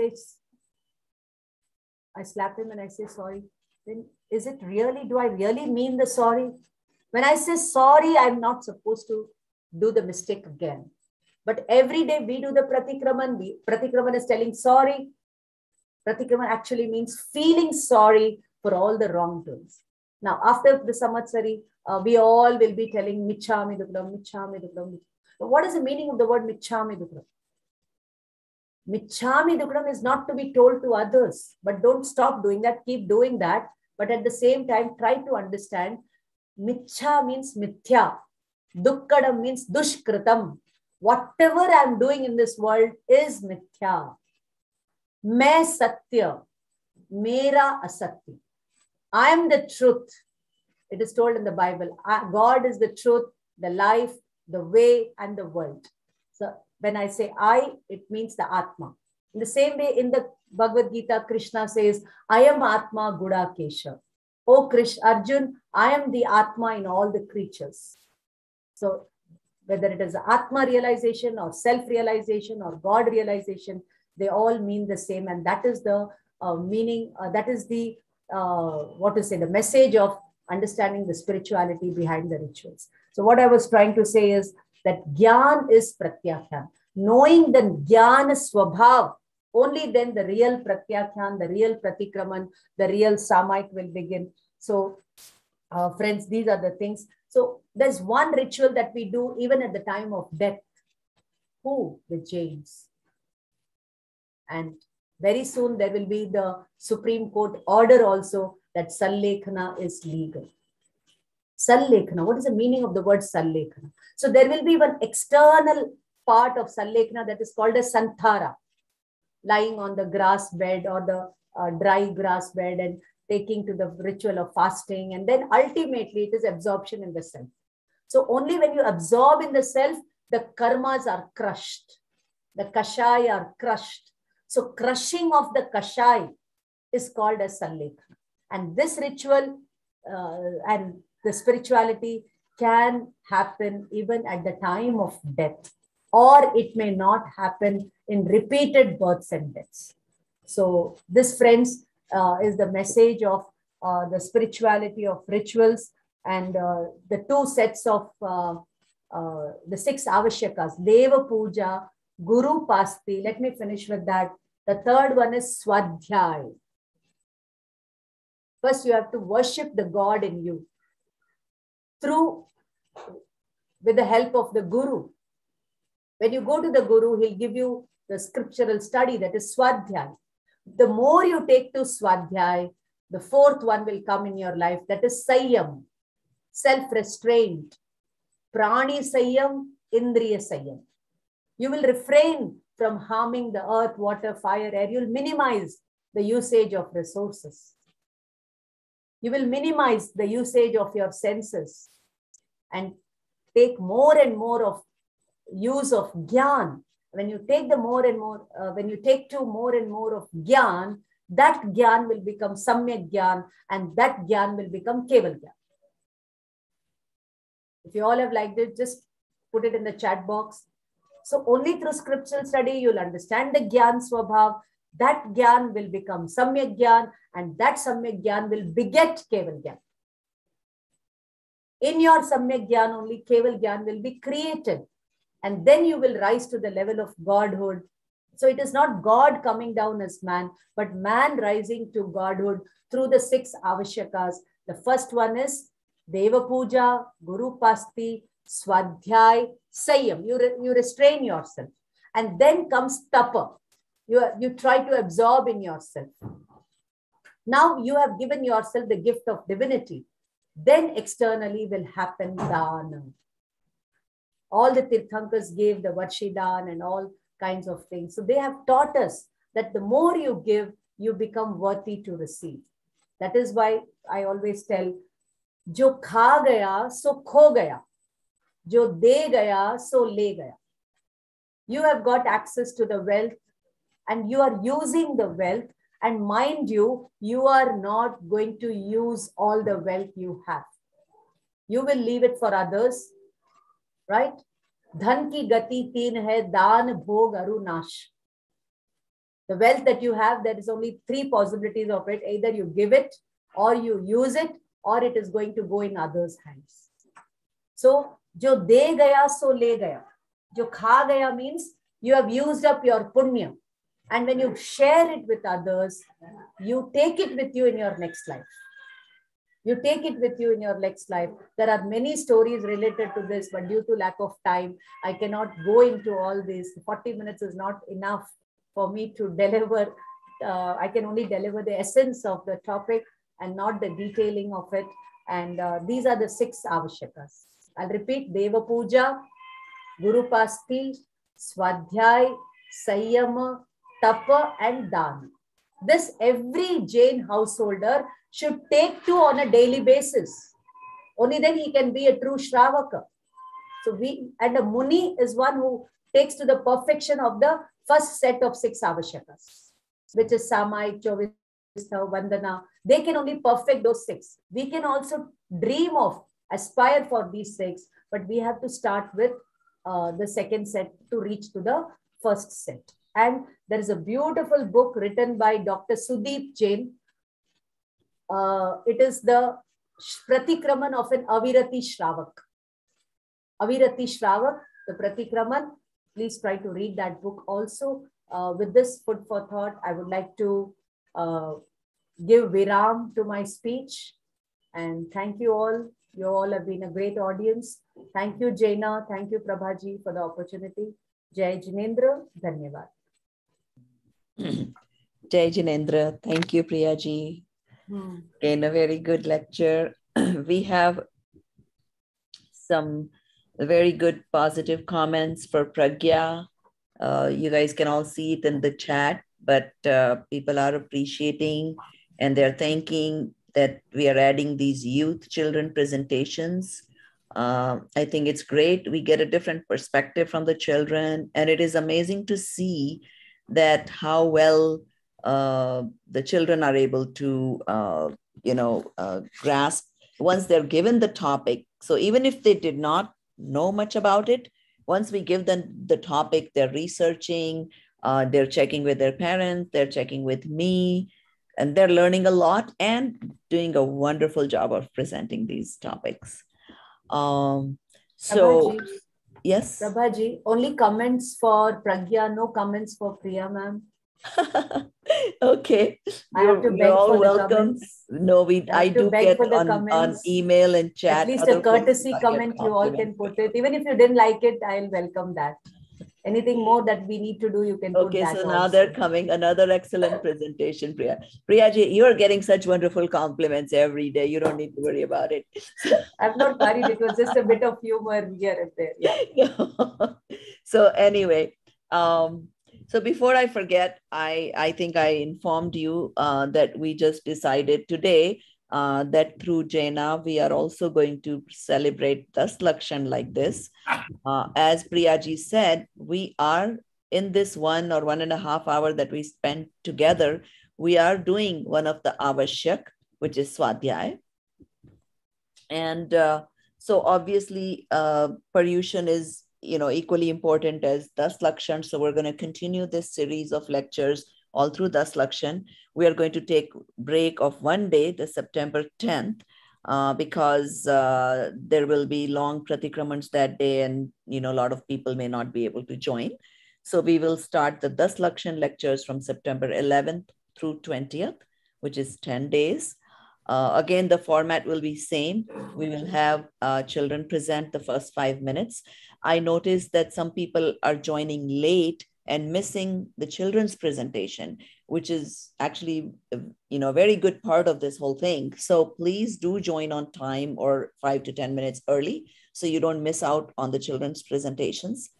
slap him and I say, sorry. Then is it really, do I really mean the sorry? When I say sorry, I'm not supposed to do the mistake again. But every day we do the Pratikraman. Pratikraman is telling sorry. Pratikraman actually means feeling sorry for all the wrongdoings. Now, after the Samvatsari, we all will be telling Michhami Dukram, Michhami Dukram. But what is the meaning of the word Michhami Dukram? Michhami Dukram is not to be told to others, but don't stop doing that. Keep doing that. But at the same time, try to understand Michha means Mithya. Dukkadam means Dushkritam. Whatever I'm doing in this world is Mithya. Main Satya. Mera Asatya. I am the truth. It is told in the Bible. God is the truth, the life, the way, and the world. So when I say I, it means the Atma. In the same way, in the Bhagavad Gita, Krishna says, I am Atma Gudakesha. Oh Krishna, Arjun, I am the Atma in all the creatures. So whether it is Atma realization or self-realization or God realization, they all mean the same. And that is the meaning, that is the, the message of understanding the spirituality behind the rituals. So what I was trying to say is that Gyan is Pratyakhyan. Knowing the Gyan Swabhav, only then the real Pratyakhyan, the real Pratikraman, the real Samait will begin. So friends, these are the things. So there's one ritual that we do even at the time of death. Who? The Jains. And very soon there will be the Supreme Court order also that Sallekhana is legal. Sallekhana, what is the meaning of the word Sallekhana? So there will be one external part of Sallekhana that is called a Santhara, lying on the grass bed or the dry grass bed and taking to the ritual of fasting. And then ultimately it is absorption in the self. So only when you absorb in the self, the karmas are crushed. The kashai are crushed. So crushing of the kashai is called as Sanlekhana. And this ritual and the spirituality can happen even at the time of death, or it may not happen in repeated births and deaths. So this, friends, is the message of the spirituality of rituals and the two sets of the 6 avashyakas, Deva Puja, Guru Pasti. Let me finish with that. The third one is Swadhyay. First, you have to worship the God in you with the help of the Guru. When you go to the Guru, he'll give you the scriptural study, that is Swadhyay. The more you take to Swadhyay, the fourth one will come in your life, that is Sayyam, self-restraint. Prani Sayyam, Indriya Sayyam. You will refrain from harming the earth, water, fire, air. You'll minimize the usage of resources. You will minimize the usage of your senses and take more and more of use of Gyan. When you take the more and more, when you take to more and more of Gyan, that Gyan will become Samyak Gyan, and that Gyan will become Keval Gyan. If you all have liked it, just put it in the chat box. So only through scriptural study, you'll understand the Gyan Swabhav. That Gyan will become Samyak Gyan, and that Samyak Gyan will beget Keval Gyan. In your Samyak Gyan, only Keval Gyan will be created. And then you will rise to the level of godhood. So it is not God coming down as man, but man rising to godhood through the 6 avashyakas. The first one is Deva Puja, Guru Pasti, Swadhyay, Sayyam. You restrain yourself. And then comes Tapa. You try to absorb in yourself. Now you have given yourself the gift of divinity. Then externally will happen Dana. All the Tirthankars gave the Varshidan and all kinds of things. So they have taught us that the more you give, you become worthy to receive. That is why I always tell, Jo kha gaya, so kho gaya. Jo de gaya, so le gaya. You have got access to the wealth and you are using the wealth. And mind you, you are not going to use all the wealth you have. You will leave it for others. Right? Dhan ki gati teen hai, daan, bhog, aru, nash. The wealth that you have, there is only 3 possibilities of it. Either you give it, or you use it, or it is going to go in others' hands. So, jo de gaya, so le gaya. Jo kha gaya means you have used up your punya. And when you share it with others, you take it with you in your next life. You take it with you in your next life. There are many stories related to this, but due to lack of time, I cannot go into all this. 40 minutes is not enough for me to deliver. I can only deliver the essence of the topic and not the detailing of it. And these are the 6 avashyakas. I'll repeat: Deva Puja, Guru Pasti, Swadhyay, Sayyama, Tapa, and Dana. This every Jain householder should take to on a daily basis. Only then he can be a true Shravaka. So and a Muni is one who takes to the perfection of the first set of 6 avashyakas, which is Samaik, Chovistha, Vandana. They can only perfect those 6. We can also dream of, aspire for these 6, but we have to start with the second set to reach to the first set. And there is a beautiful book written by Dr. Sudeep Jain. It is the Pratikraman of an Avirati Shravak. Avirati Shravak, the Pratikraman. Please try to read that book also. With this food for thought, I would like to give viram to my speech. And thank you all. You all have been a great audience. Thank you, Jaina. Thank you, Prabhaji, for the opportunity. Jai Jinendra. Dhanyavad. Jai Jinendra. Thank you, Priyaji. Again, a very good lecture. We have some very good positive comments for Pragya. You guys can all see it in the chat, but people are appreciating and they're thanking that we are adding these youth children presentations I think it's great. We get a different perspective from the children, and it is amazing to see that how well the children are able to, grasp once they're given the topic. So even if they did not know much about it, once we give them the topic, they're researching, they're checking with their parents, they're checking with me, and they're learning a lot and doing a wonderful job of presenting these topics. So Prabhaji, yes. Prabhaji, only comments for Pragya, no comments for Priya ma'am. Okay, I have to beg all for the welcome. comments. No, I do beg get for the on comments. email and chat. At least other a courtesy places I get comment, you all can compliments. put it. Even if you didn't like it, I'll welcome that. Anything more that we need to do, you can put that. Okay, so now also. they're coming. Another excellent presentation, Priya. Priyaji, you're getting such wonderful compliments every day. You don't need to worry about it. I'm not worried. It was just a bit of humor here and there. Yeah. So anyway, so before I forget, I think I informed you that we just decided today that through Jaina, we are also going to celebrate Das Lakshan like this. As Priyaji said, we are in this 1 or 1.5 hour that we spend together, we are doing one of the Avashyak, which is Swadhyay. And so obviously, Paryushan is equally important as Das Lakshan. So we're going to continue this series of lectures all through Das Lakshan. We are going to take break of 1 day, the September 10th, because there will be long pratikramans that day, and a lot of people may not be able to join. So we will start the Das Lakshan lectures from September 11th through 20th, which is 10 days. Again, the format will be same. We will have children present the first 5 minutes. I noticed that some people are joining late and missing the children's presentation, which is actually, a very good part of this whole thing. So please do join on time or 5 to 10 minutes early so you don't miss out on the children's presentations.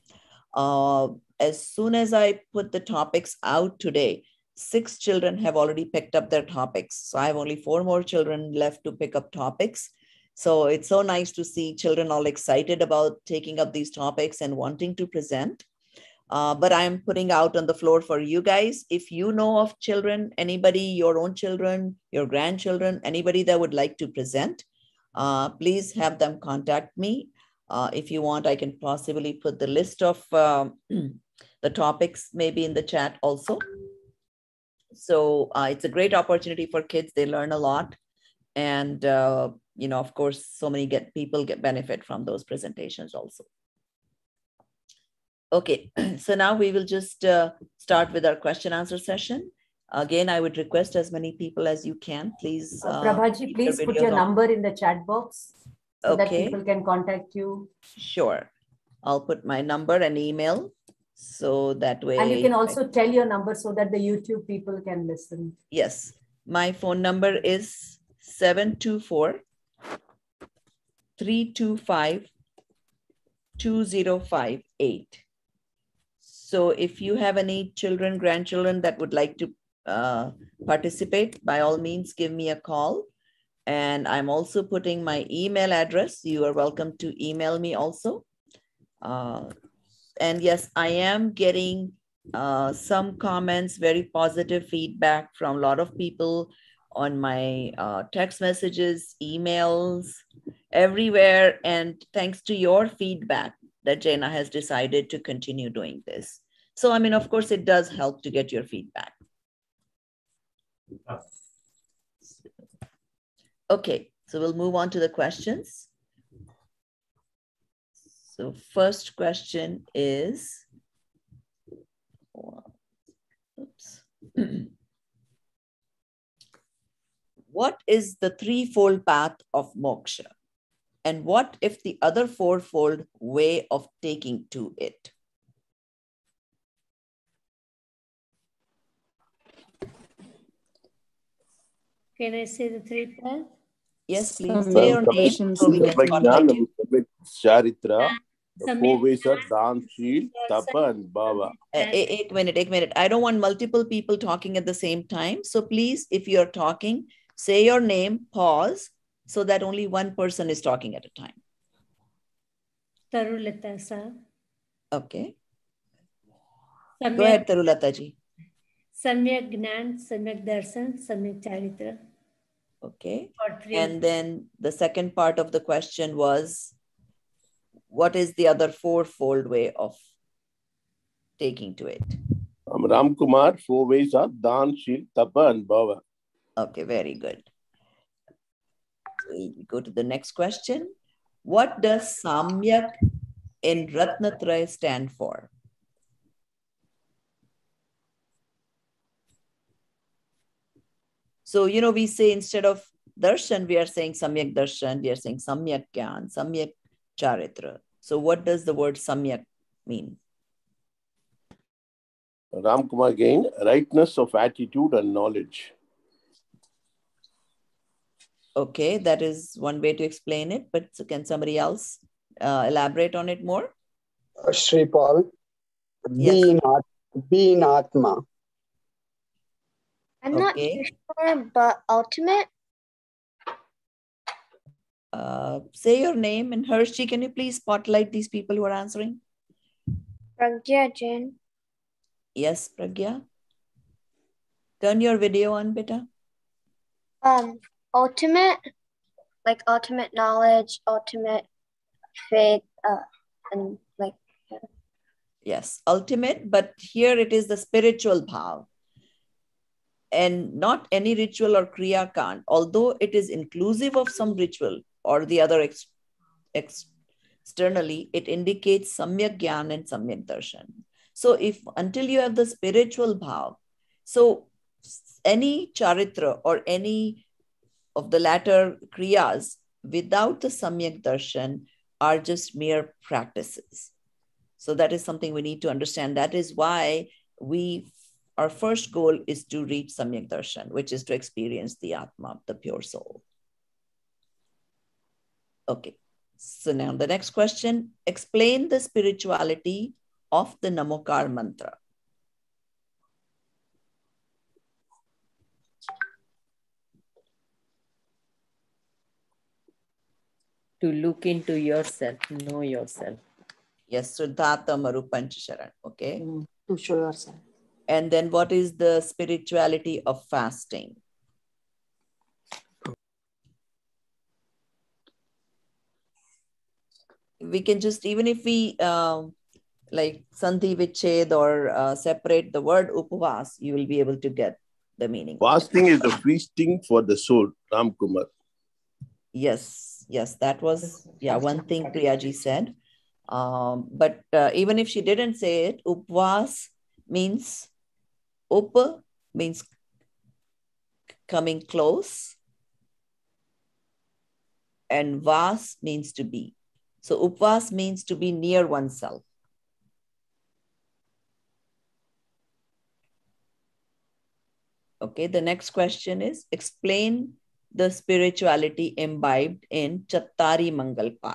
As soon as I put the topics out today, 6 children have already picked up their topics. So I have only 4 more children left to pick up topics. So it's so nice to see children all excited about taking up these topics and wanting to present. But I'm putting out on the floor for you guys. If you know of children, anybody, your own children, your grandchildren, anybody that would like to present, please have them contact me. If you want, I can possibly put the list of the topics maybe in the chat also. So it's a great opportunity for kids. They learn a lot. And, of course, so many people get benefit from those presentations also. Okay, so now we will just start with our question answer session. Again, I would request as many people as you can, please. Prabhaji, please put your number in the chat box so that people can contact you. Sure. I'll put my number and email. So that way. And you can also tell your number so that the YouTube people can listen. Yes. My phone number is 724-325-2058. So if you have any children, grandchildren that would like to participate, by all means, give me a call. And I'm also putting my email address. You are welcome to email me also. And yes, I am getting some comments, very positive feedback from a lot of people on my text messages, emails, everywhere. And thanks to your feedback that Jaina has decided to continue doing this. So, of course, it does help to get your feedback. Okay, so we'll move on to the questions. So first question is, oops. What is the threefold path of moksha? And what if the other fourfold way of taking to it? Can I say the three paths? Yes, please. Say your name. So we can contact you. Charitra, the 4 ways are Dan, Sheel, Tapa, and Baba. 1 minute. I don't want multiple people talking at the same time. So please, if you're talking, say your name, pause, so that only one person is talking at a time. Tarulata, sir. Okay. Go ahead, Tarulata ji. Samyak Gnan, Samyak Darshan, Samyak Charitra. Okay. And then the second part of the question was, what is the other fourfold way of taking to it? Ram Kumar, 4 ways are Dan, Shil, Tapa, and Bhava. Okay, very good. So we go to the next question. What does Samyak in Ratnatraya stand for? So, you know, we say instead of darshan, we are saying Samyak darshan, we are saying Samyak Gyan, Samyak Charitra. So what does the word Samyak mean? Ram Kumar again, rightness of attitude and knowledge. Okay, that is one way to explain it, but can somebody else elaborate on it more? Shri Paul, Yes. be in Atma. I'm not too sure, but ultimate? Say your name, and Hershey, can you please spotlight these people who are answering? Pragya Jain. Yes, Pragya. Turn your video on, beta. Ultimate, like ultimate knowledge, ultimate faith, and like. Yes, ultimate, but here it is the spiritual bhav. And not any ritual or kriya kand, although it is inclusive of some ritual or the other externally, it indicates samyak gyan and samyak darshan. So if until you have the spiritual bhav, so any charitra or any of the latter kriyas without the samyak darshan are just mere practices. So that is something we need to understand. That is why our first goal is to reach Samyak Darshan, which is to experience the Atma, the pure soul. Okay, so now the next question, explain the spirituality of the Namokar mantra. To look into yourself, know yourself. Yes, Siddhartha Maru Panchasharan, okay. To show yourself. And then what is the spirituality of fasting? We can just, even if we like Sandhi Vichhed or separate the word Upavas, you will be able to get the meaning. Fasting is the feasting for the soul, Ram Kumar. Yes, that was, one thing Priyaji said. But even if she didn't say it, Upvas means, Upa means coming close, and Vas means to be. So Upvas means to be near oneself. Okay, the next question is, explain the spirituality imbibed in Chattari Mangal Path.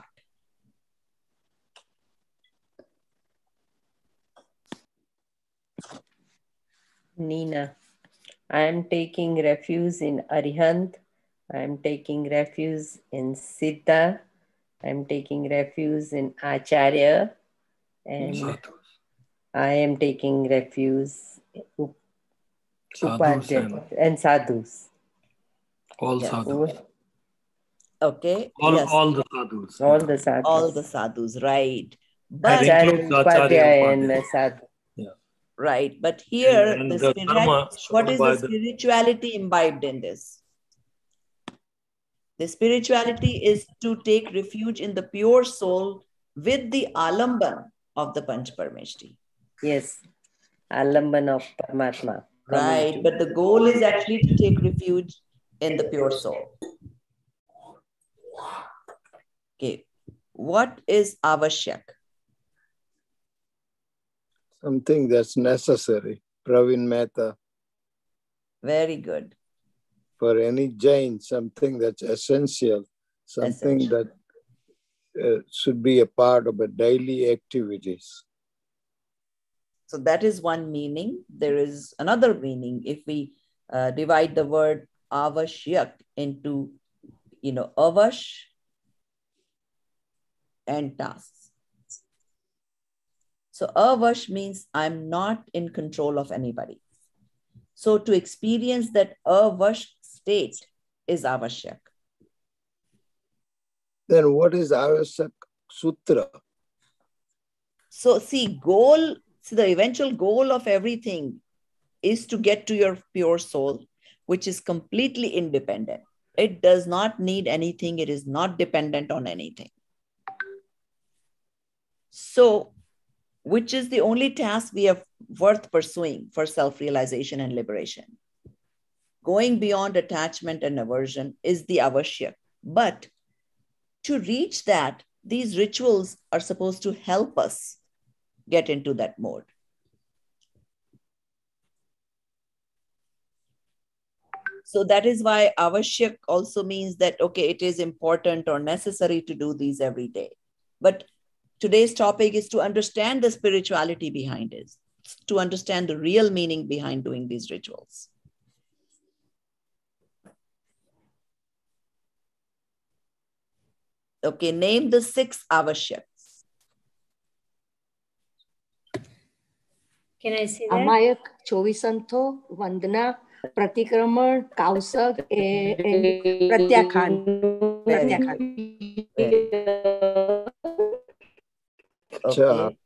Nina, I am taking refuge in Arihant. I am taking refuge in Siddha. I am taking refuge in Acharya. And I am taking refuge in and sadhus. All sadhus. Okay. All the sadhus. All the sadhus. All the sadhus, right. But Acharya and sadhu. Yeah. Right. But here, and what is the spirituality imbibed in this? The spirituality is to take refuge in the pure soul with the alamban of the Panch Parmeshti. Yes. Alamban of Paramatma. Right. But the goal is actually to take refuge in the pure soul. Okay. What is avashyak? Something that's necessary. Praveen Mehta. Very good. For any Jain, something that's essential, something that should be a part of a daily activities. So that is one meaning. There is another meaning if we divide the word avashyak into, avash and tasks. So avash means I'm not in control of anybody. So to experience that avash state is avashyak. Then what is Avashyak Sutra? So see, the eventual goal of everything is to get to your pure soul, which is completely independent. It does not need anything. It is not dependent on anything. So, which is the only task we are worth pursuing for self-realization and liberation. Going beyond attachment and aversion is the avashyak. But to reach that, these rituals are supposed to help us get into that mode. So that is why avashyak also means that, okay, it is important or necessary to do these every day. But today's topic is to understand the spirituality behind it, to understand the real meaning behind doing these rituals. Okay, name the 6 avashyaks. Can I see that? Amayak, Chovisanto, Vandana, Pratikraman, Kausak, and Pratyakhan. Okay.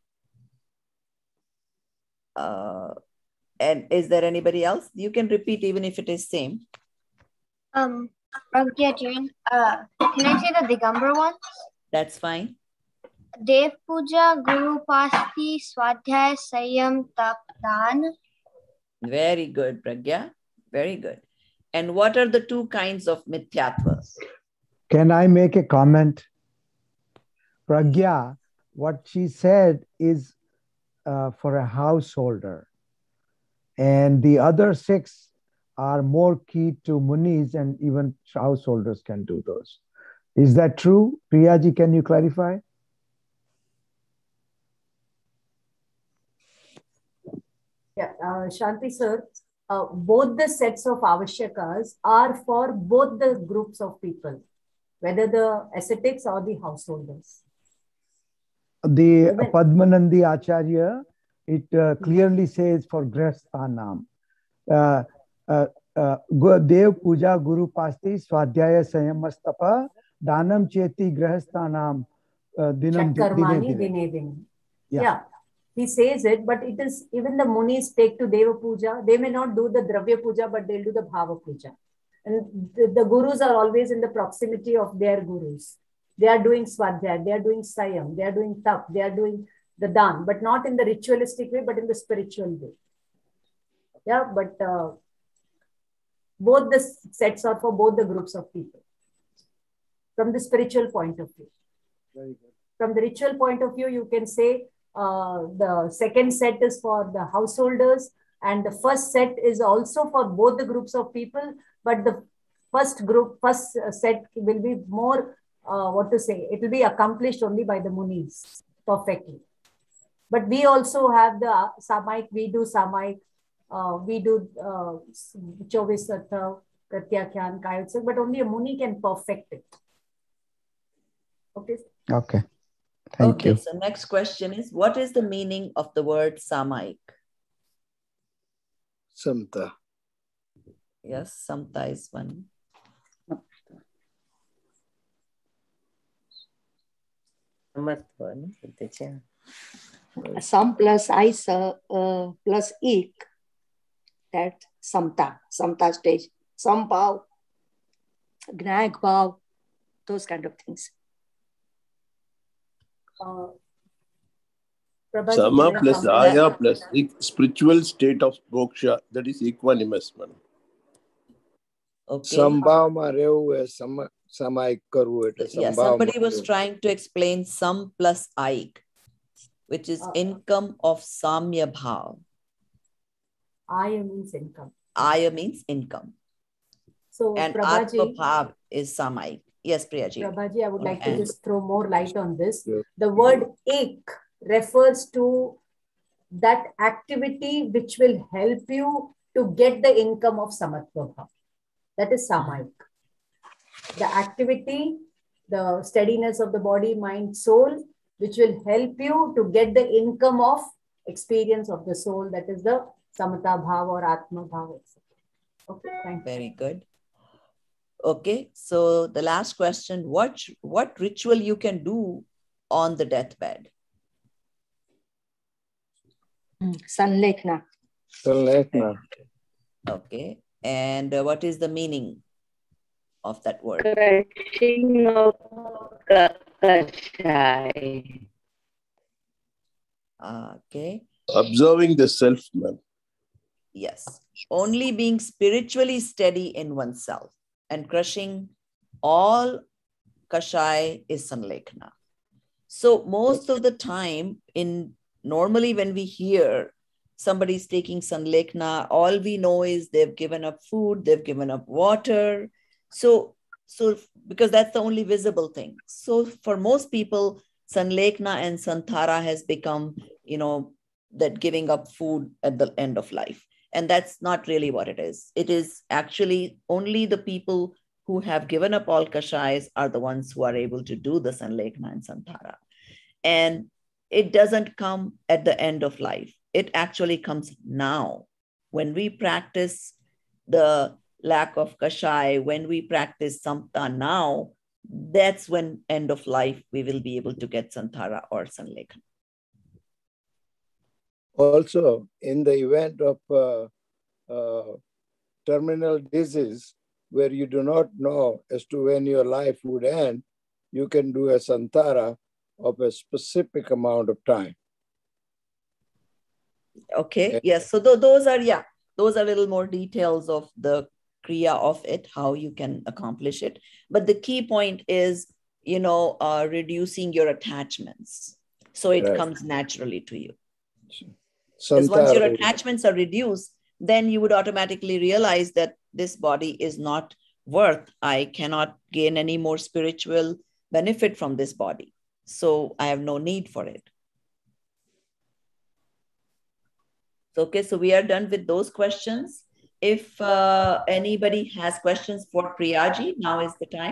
And is there anybody else? You can repeat even if it is same. Pragya Jain, can I say the Digambar one? That's fine. Dev Puja, Guru Pasti, Swadhyay, Sayam, Tap, Dan. Very good, Pragya. Very good. And what are the 2 kinds of mithyattvas? Can I make a comment? Pragya, what she said is for a householder. And the other 6 are more key to munis, and even householders can do those. Is that true? Priyaji, can you clarify? Yeah, Shanti sir, both the sets of avashyakas are for both the groups of people, whether the ascetics or the householders. The Padmanandi Acharya, it clearly says for Grihasthanam. Dev Puja Guru Pasti Swadhyaya Sayamastapa Danam Cheti Grihasthanam Dinam Dine. Yeah, he says it, but it is even the munis take to Deva Puja. They may not do the Dravya Puja, but they'll do the Bhava Puja. And the gurus are always in the proximity of their gurus. They are doing Swadhyaya, they are doing Sayam, they are doing Tap, they are doing the Dan, but not in the ritualistic way, but in the spiritual way. Yeah, but both the sets are for both the groups of people from the spiritual point of view. Very good. From the ritual point of view, you can say the second set is for the householders, and the first set is also for both the groups of people, but the first set will be more, it will be accomplished only by the munis perfectly. But we also have the Samaik, we do Samaik, we do Chovisatha, Pratyakhan, Kayotsak, but only a muni can perfect it. Okay. Okay. Thank you. So next question is, what is the meaning of the word Samaik? Samta. Yes, Samta is one. Sam plus Isa plus Ik, that Samta stage, Sambhav, Gnag Bhav, those kind of things. Sama plus Aya plus spiritual state of moksha, that is equanimous. Okay. Sambhavma rehu hai, samaik karvu. Yeah, somebody was trying to explain Sam plus Aik, which is income of Samya Bhav. Aya means income. Aya means income. So, and Prabhaji, Atma Bhav is Samaik. Yes, Priyaji. Prabhaji, I would like to just throw more light on this. Yeah. The word ek refers to that activity which will help you to get the income of Samatva Bhav. That is Samaik. The activity, the steadiness of the body, mind, soul, which will help you to get the income of experience of the soul, that is the Samata Bhava or Atma Bhava, etc. Okay, thank you. Very good. Okay, so the last question, what ritual you can do on the deathbed? Sanlekhna. Sanlekhna. Okay, and what is the meaning of that word? Crushing of Kashai. Okay. Observing the self, man. Yes. Only being spiritually steady in oneself and crushing all Kashai is Sanlekhna. So most of the time, normally when we hear somebody's taking Sanlekhna, all we know is they've given up food, they've given up water. So because that's the only visible thing. So for most people, Sanlekhna and Santhara has become, that giving up food at the end of life. And that's not really what it is. It is actually only the people who have given up all Kashais are the ones who are able to do the Sanlekhna and Santhara. And it doesn't come at the end of life. It actually comes now. When we practice the lack of Kashai, when we practice Samta now, that's when end of life we will be able to get Santhara or Sanlekhna. Also, in the event of terminal disease, where you do not know as to when your life would end, you can do a Santhara of a specific amount of time. Okay, yes. So those are a little more details of the Kriya of it, how you can accomplish it. But the key point is, reducing your attachments. So it comes naturally to you. Because once your attachments are reduced, then you would automatically realize that this body is not worth. I cannot gain any more spiritual benefit from this body. So I have no need for it. Okay, so we are done with those questions. If anybody has questions for Priyaji, now is the time.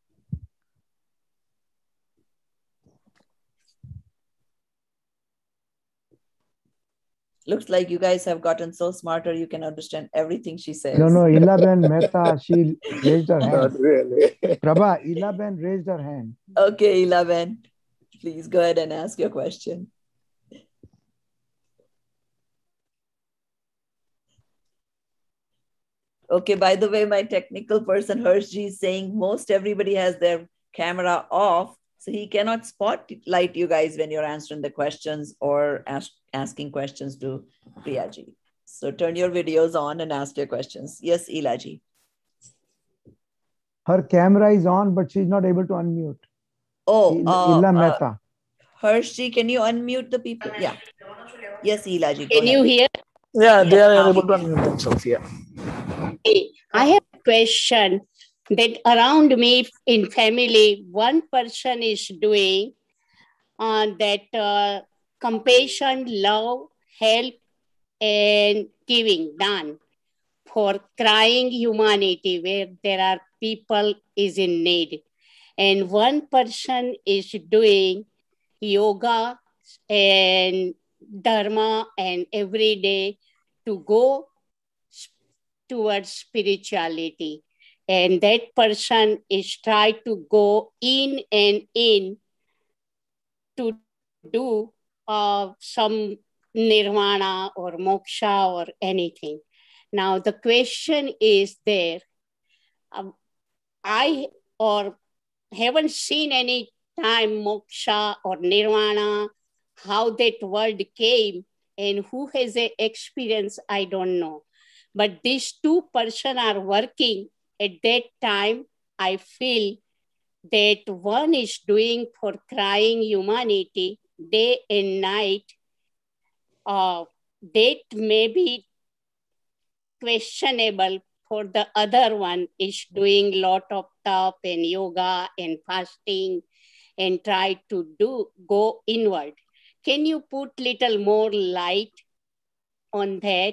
Looks like you guys have gotten so smarter, you can understand everything she says. No, Ilaben Mehta, she raised her hand. Not really. Prabha, Ilaben raised her hand. Okay, Ilaben, please go ahead and ask your question. Okay, by the way, my technical person, Harshji, is saying most everybody has their camera off, so he cannot spotlight you guys when you're answering the questions or asking questions to Priyaji. So turn your videos on and ask your questions. Yes, Ilaji. Her camera is on, but she's not able to unmute. Oh, Ila Mehta. Harshji, can you unmute the people? Yeah. Yes, Ilaji. Can you hear? Yeah, they are able to unmute themselves. Yeah. I have a question that around me in family, one person is doing that compassion, love, help, and giving, done for crying humanity where there are people is in need. And one person is doing yoga and dharma and every day to go towards spirituality. And that person is trying to go in and in to do some nirvana or moksha or anything. Now the question is there, I haven't seen any time moksha or nirvana, how that word came and who has a experience, I don't know. But these two persons are working at that time. I feel that one is doing for crying humanity day and night. That may be questionable for the other one is doing lot of tap and yoga and fasting and try to go inward. Can you put little more light on that?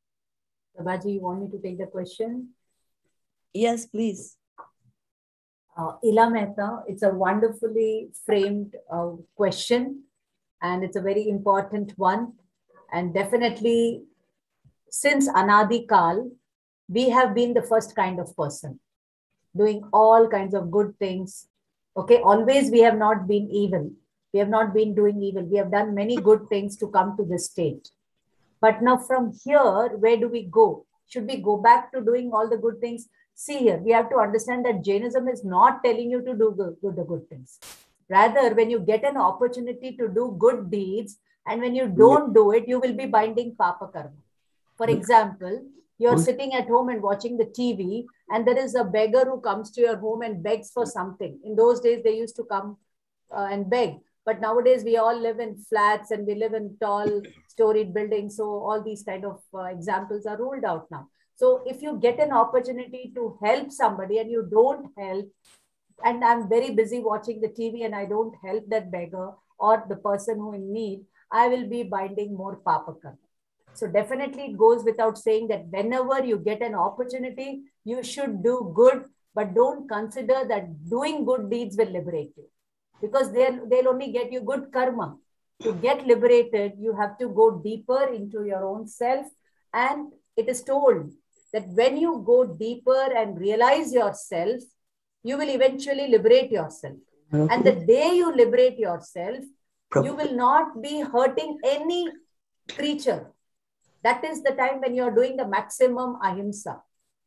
Prabhaji, you want me to take the question? Yes, please. Ila Mehta, it's a wonderfully framed question, and it's a very important one. And definitely, since Anadi Kal, we have been the first kind of person, doing all kinds of good things. Okay, always we have not been evil. We have not been doing evil. We have done many good things to come to this state. But now from here, where do we go? Should we go back to doing all the good things? See here, we have to understand that Jainism is not telling you to do the good things. Rather, when you get an opportunity to do good deeds, and when you don't do it, you will be binding Papa Karma. For example, you're sitting at home and watching the TV, and there is a beggar who comes to your home and begs for something. In those days, they used to come and beg. But nowadays, we all live in flats and we live in tall storied buildings. So all these kind of examples are ruled out now. So if you get an opportunity to help somebody and you don't help, and I'm very busy watching the TV and I don't help that beggar or the person who in need, I will be binding more Papa Karma. So definitely it goes without saying that whenever you get an opportunity, you should do good, but don't consider that doing good deeds will liberate you, because they'll only get you good karma. To get liberated, you have to go deeper into your own self. And it is told that when you go deeper and realize yourself, you will eventually liberate yourself. And the day you liberate yourself, you will not be hurting any creature. That is the time when you are doing the maximum ahimsa.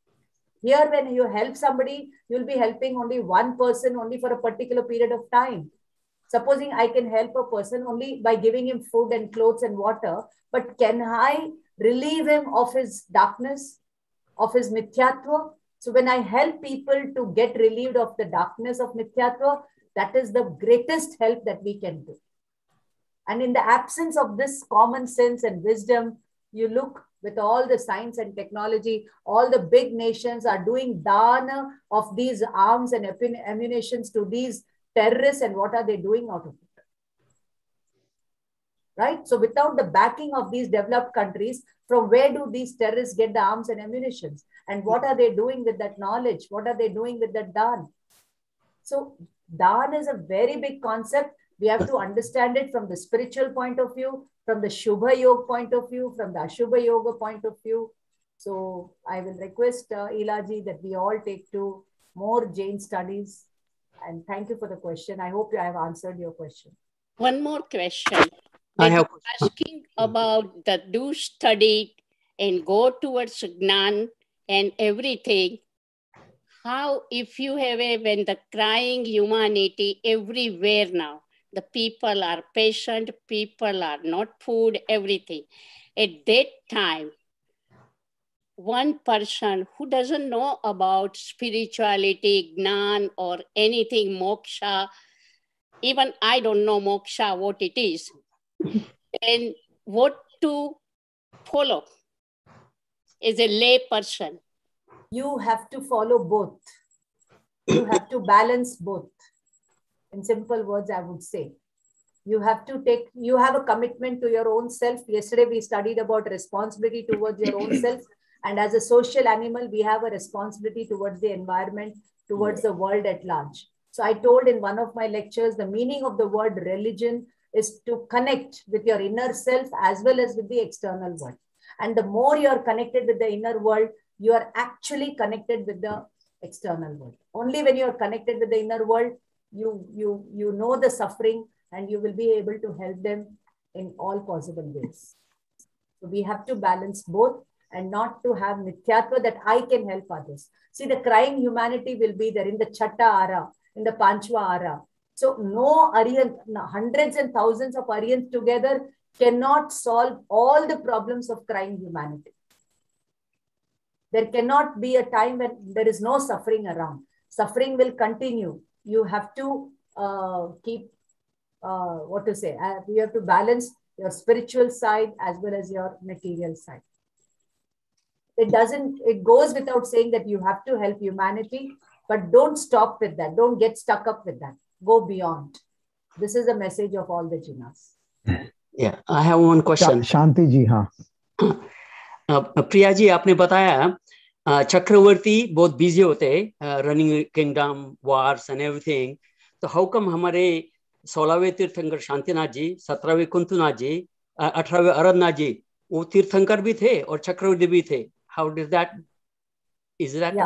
Here, when you help somebody, you'll be helping only one person only for a particular period of time. Supposing I can help a person only by giving him food and clothes and water, but can I relieve him of his darkness, of his mithyatva? So when I help people to get relieved of the darkness of mithyatva, that is the greatest help that we can do. And in the absence of this common sense and wisdom, you look with all the science and technology, all the big nations are doing dana of these arms and ammunitions to these terrorists, and what are they doing out of it? Right? So without the backing of these developed countries, from where do these terrorists get the arms and ammunitions? And what are they doing with that knowledge? What are they doing with that dan? So dan is a very big concept. We have to understand it from the spiritual point of view, from the Shubha Yoga point of view, from the Ashubha Yoga point of view. So I will request Ilaji that we all take to more Jain studies. And thank you for the question. I hope I have answered your question. One more question. I have asking about the do study and go towards Gnan and everything. How, if you have when the crying humanity everywhere now, the people are patient, people are not food, everything. At that time, one person who doesn't know about spirituality, Gnan or anything, moksha, even I don't know moksha, what it is, and what to follow as a lay person. You have to follow both. You have to balance both. In simple words, I would say. You have a commitment to your own self. Yesterday, we studied about responsibility towards your own self. And as a social animal, we have a responsibility towards the environment, towards the world at large. So I told in one of my lectures, the meaning of the word religion is to connect with your inner self as well as with the external world. And the more you are connected with the inner world, you are actually connected with the external world. Only when you are connected with the inner world, you know the suffering and you will be able to help them in all possible ways. So we have to balance both and not to have mithyatva that I can help others. See, the crying humanity will be there in the Chatta Ara, in the Panchva Ara. So no Aryan, hundreds and thousands of Aryans together cannot solve all the problems of crying humanity. There cannot be a time when there is no suffering around. Suffering will continue. You have to keep, you have to balance your spiritual side as well as your material side. It goes without saying that you have to help humanity, but don't stop with that. Don't get stuck up with that. Go beyond. This is a message of all the Jinas. Yeah, I have one question. शांति जी, हाँ. प्रिया जी, आपने बताया चक्रवर्ती बहुत busy होते हैं, running kingdom, wars and everything. तो how come हमारे 16वें तीर्थंकर शांतिनाथ जी, 17वें कुंतुनाथ जी, 18वें अरदनाथ जी, वो तीर्थंकर भी थे और चक्रवर्ती भी थे. How does that, is that?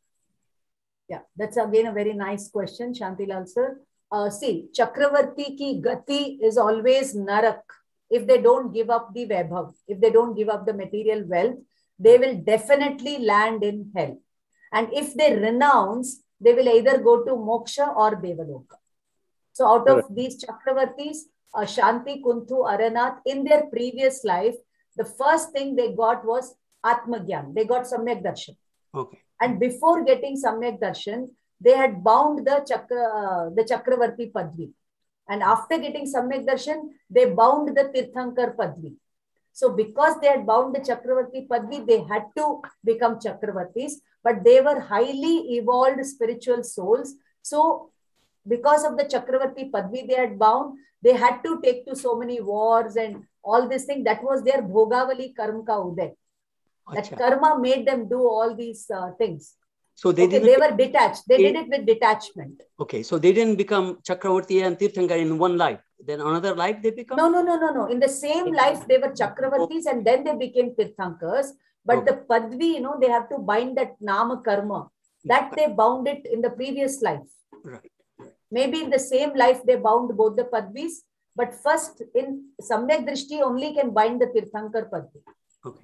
Yeah, that's again a very nice question, Shantilal sir. See, Chakravarti ki gati is always narak. If they don't give up the Vaibhav, if they don't give up the material wealth, they will definitely land in hell. And if they renounce, they will either go to moksha or Devaloka. So out of these Chakravartis, Shanti, Kunthu, Aranath, in their previous life, the first thing they got was Atmagyan. They got Samyak Darshan. Okay. And before getting Samyak Darshan, they had bound the Chakravarti Padvi. And after getting Samyak Darshan, they bound the Tirthankar Padvi. So because they had bound the Chakravarti Padvi, they had to become Chakravartis, but they were highly evolved spiritual souls. So because of the Chakravarti Padvi they had bound, they had to take to so many wars and all this thing. That was their Bhogavali Karma ka Uday. That karma made them do all these things. So they were detached. They did it with detachment. Okay, so they didn't become Chakravarti and Tirthankar in one life. Then another life they become? No. In the same life, they were Chakravartis and then they became Tirthankars. But the Padvi, they have to bind that Nama Karma. That they bound it in the previous life. Right. Maybe in the same life, they bound both the Padvis. But first, in Samyak Drishti, only can bind the Tirthankar Padvi. Okay.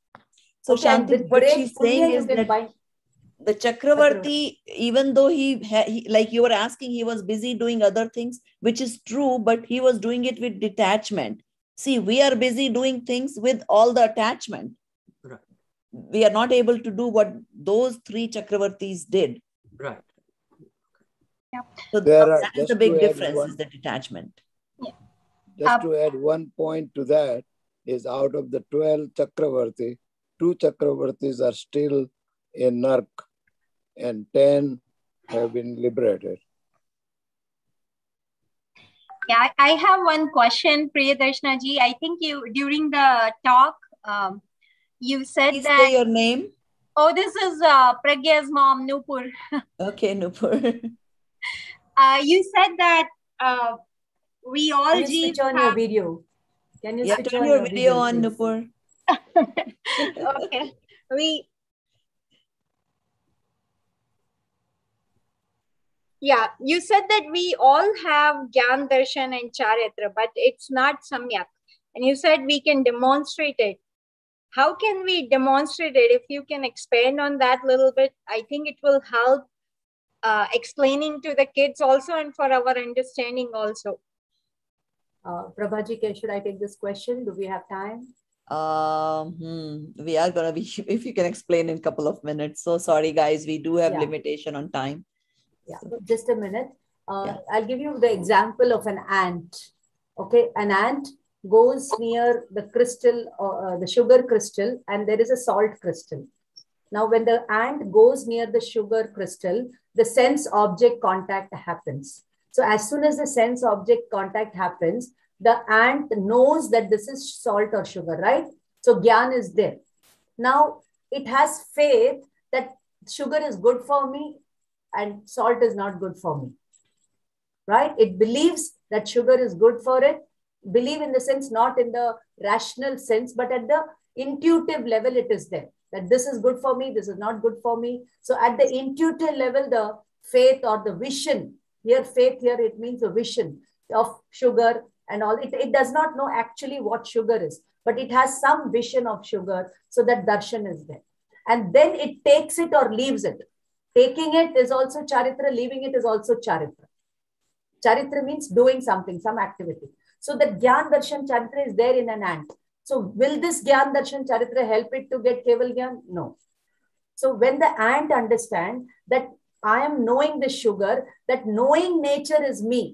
So Shanti, what she's saying is that the Chakravarti, even though he like you were asking, he was busy doing other things, which is true, but he was doing it with detachment. See, we are busy doing things with all the attachment. Right. We are not able to do what those three Chakravartis did. Right. Yeah. So that is the big difference, is the detachment. Yeah. Just to add one point to that, is out of the 12 Chakravarti, 2 Chakravartis are still in Nark and 10 have been liberated. Yeah, I have one question, Priyadarshana ji. I think you, during the talk, you said Please that... say your name. Oh, this is Pragya's mom, Nupur. Okay, Nupur. You said that we all... Can you switch on your video? Can you switch turn on your video on, please? Nupur. Okay. Yeah, you said that we all have Gyan Darshan and Charitra, but it's not Samyak. And you said we can demonstrate it. How can we demonstrate it? If you can expand on that a little bit, I think it will help explaining to the kids also and for our understanding also. Prabhaji, should I take this question? Do we have time? We are going to be, if you can explain in a couple of minutes. So sorry, guys, we do have limitation on time. Yeah, just a minute. I'll give you the example of an ant. Okay, an ant goes near the crystal, the sugar crystal, and there is a salt crystal. Now, when the ant goes near the sugar crystal, the sense-object contact happens. So as soon as the sense-object contact happens, the ant knows that this is salt or sugar, right? So Gyan is there. Now, it has faith that sugar is good for me and salt is not good for me, right? It believes that sugar is good for it. Believe in the sense, not in the rational sense, but at the intuitive level, it is there. That this is good for me, this is not good for me. So at the intuitive level, the faith or the vision, faith here, it means a vision of sugar and all. It does not know actually what sugar is, but it has some vision of sugar, so that darshan is there. And then it takes it or leaves it. Taking it is also charitra, leaving it is also charitra. Charitra means doing something, some activity. So that Gyan Darshan Charitra is there in an ant. So will this Gyan Darshan Charitra help it to get Keval Gyan? No. So when the ant understands that I am knowing the sugar, that knowing nature is me.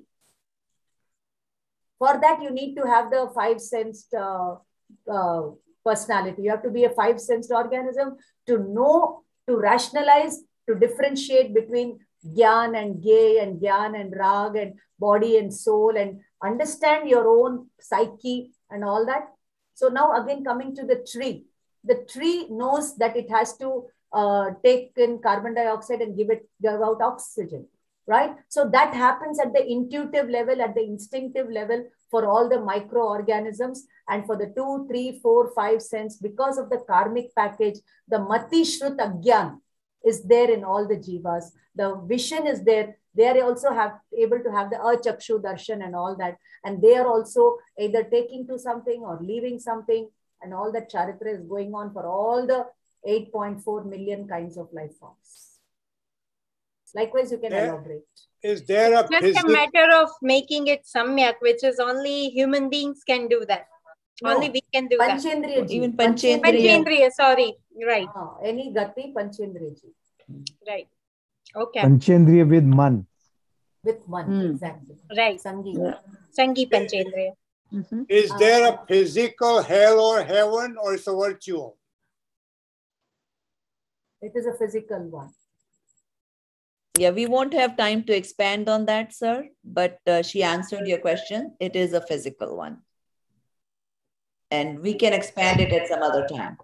For that, you need to have the five-sensed personality. You have to be a five-sensed organism to know, to rationalize, to differentiate between Gyan and Gay and Gyan and Rag and body and soul and understand your own psyche and all that. So now again coming to the tree knows that it has to take in carbon dioxide and give out oxygen, right? So that happens at the intuitive level, at the instinctive level for all the microorganisms, and for the 2, 3, 4, 5 sense, because of the karmic package, the Mati Shrut Agyan is there in all the jivas. The vision is there. They are also able to have the Achakshu Darshan and all that. And they are also either taking to something or leaving something. And all that charitra is going on for all the 8.4 million kinds of life forms. Likewise, you can elaborate. Is there a just a matter of making it samyak, which is only human beings can do that. No, only we can do Panchendriya that. ji. Even Panchendriya, sorry. Right. Any gati, Panchendriya ji. Right. Okay. Panchendriya with man. With man, exactly. Right. Sangi. Yeah. Sangi Panchendriya. Is there a physical hell or heaven, or is it virtual? It is a physical one. Yeah, we won't have time to expand on that, sir, but she answered your question. It is a physical one. And we can expand it at some other time.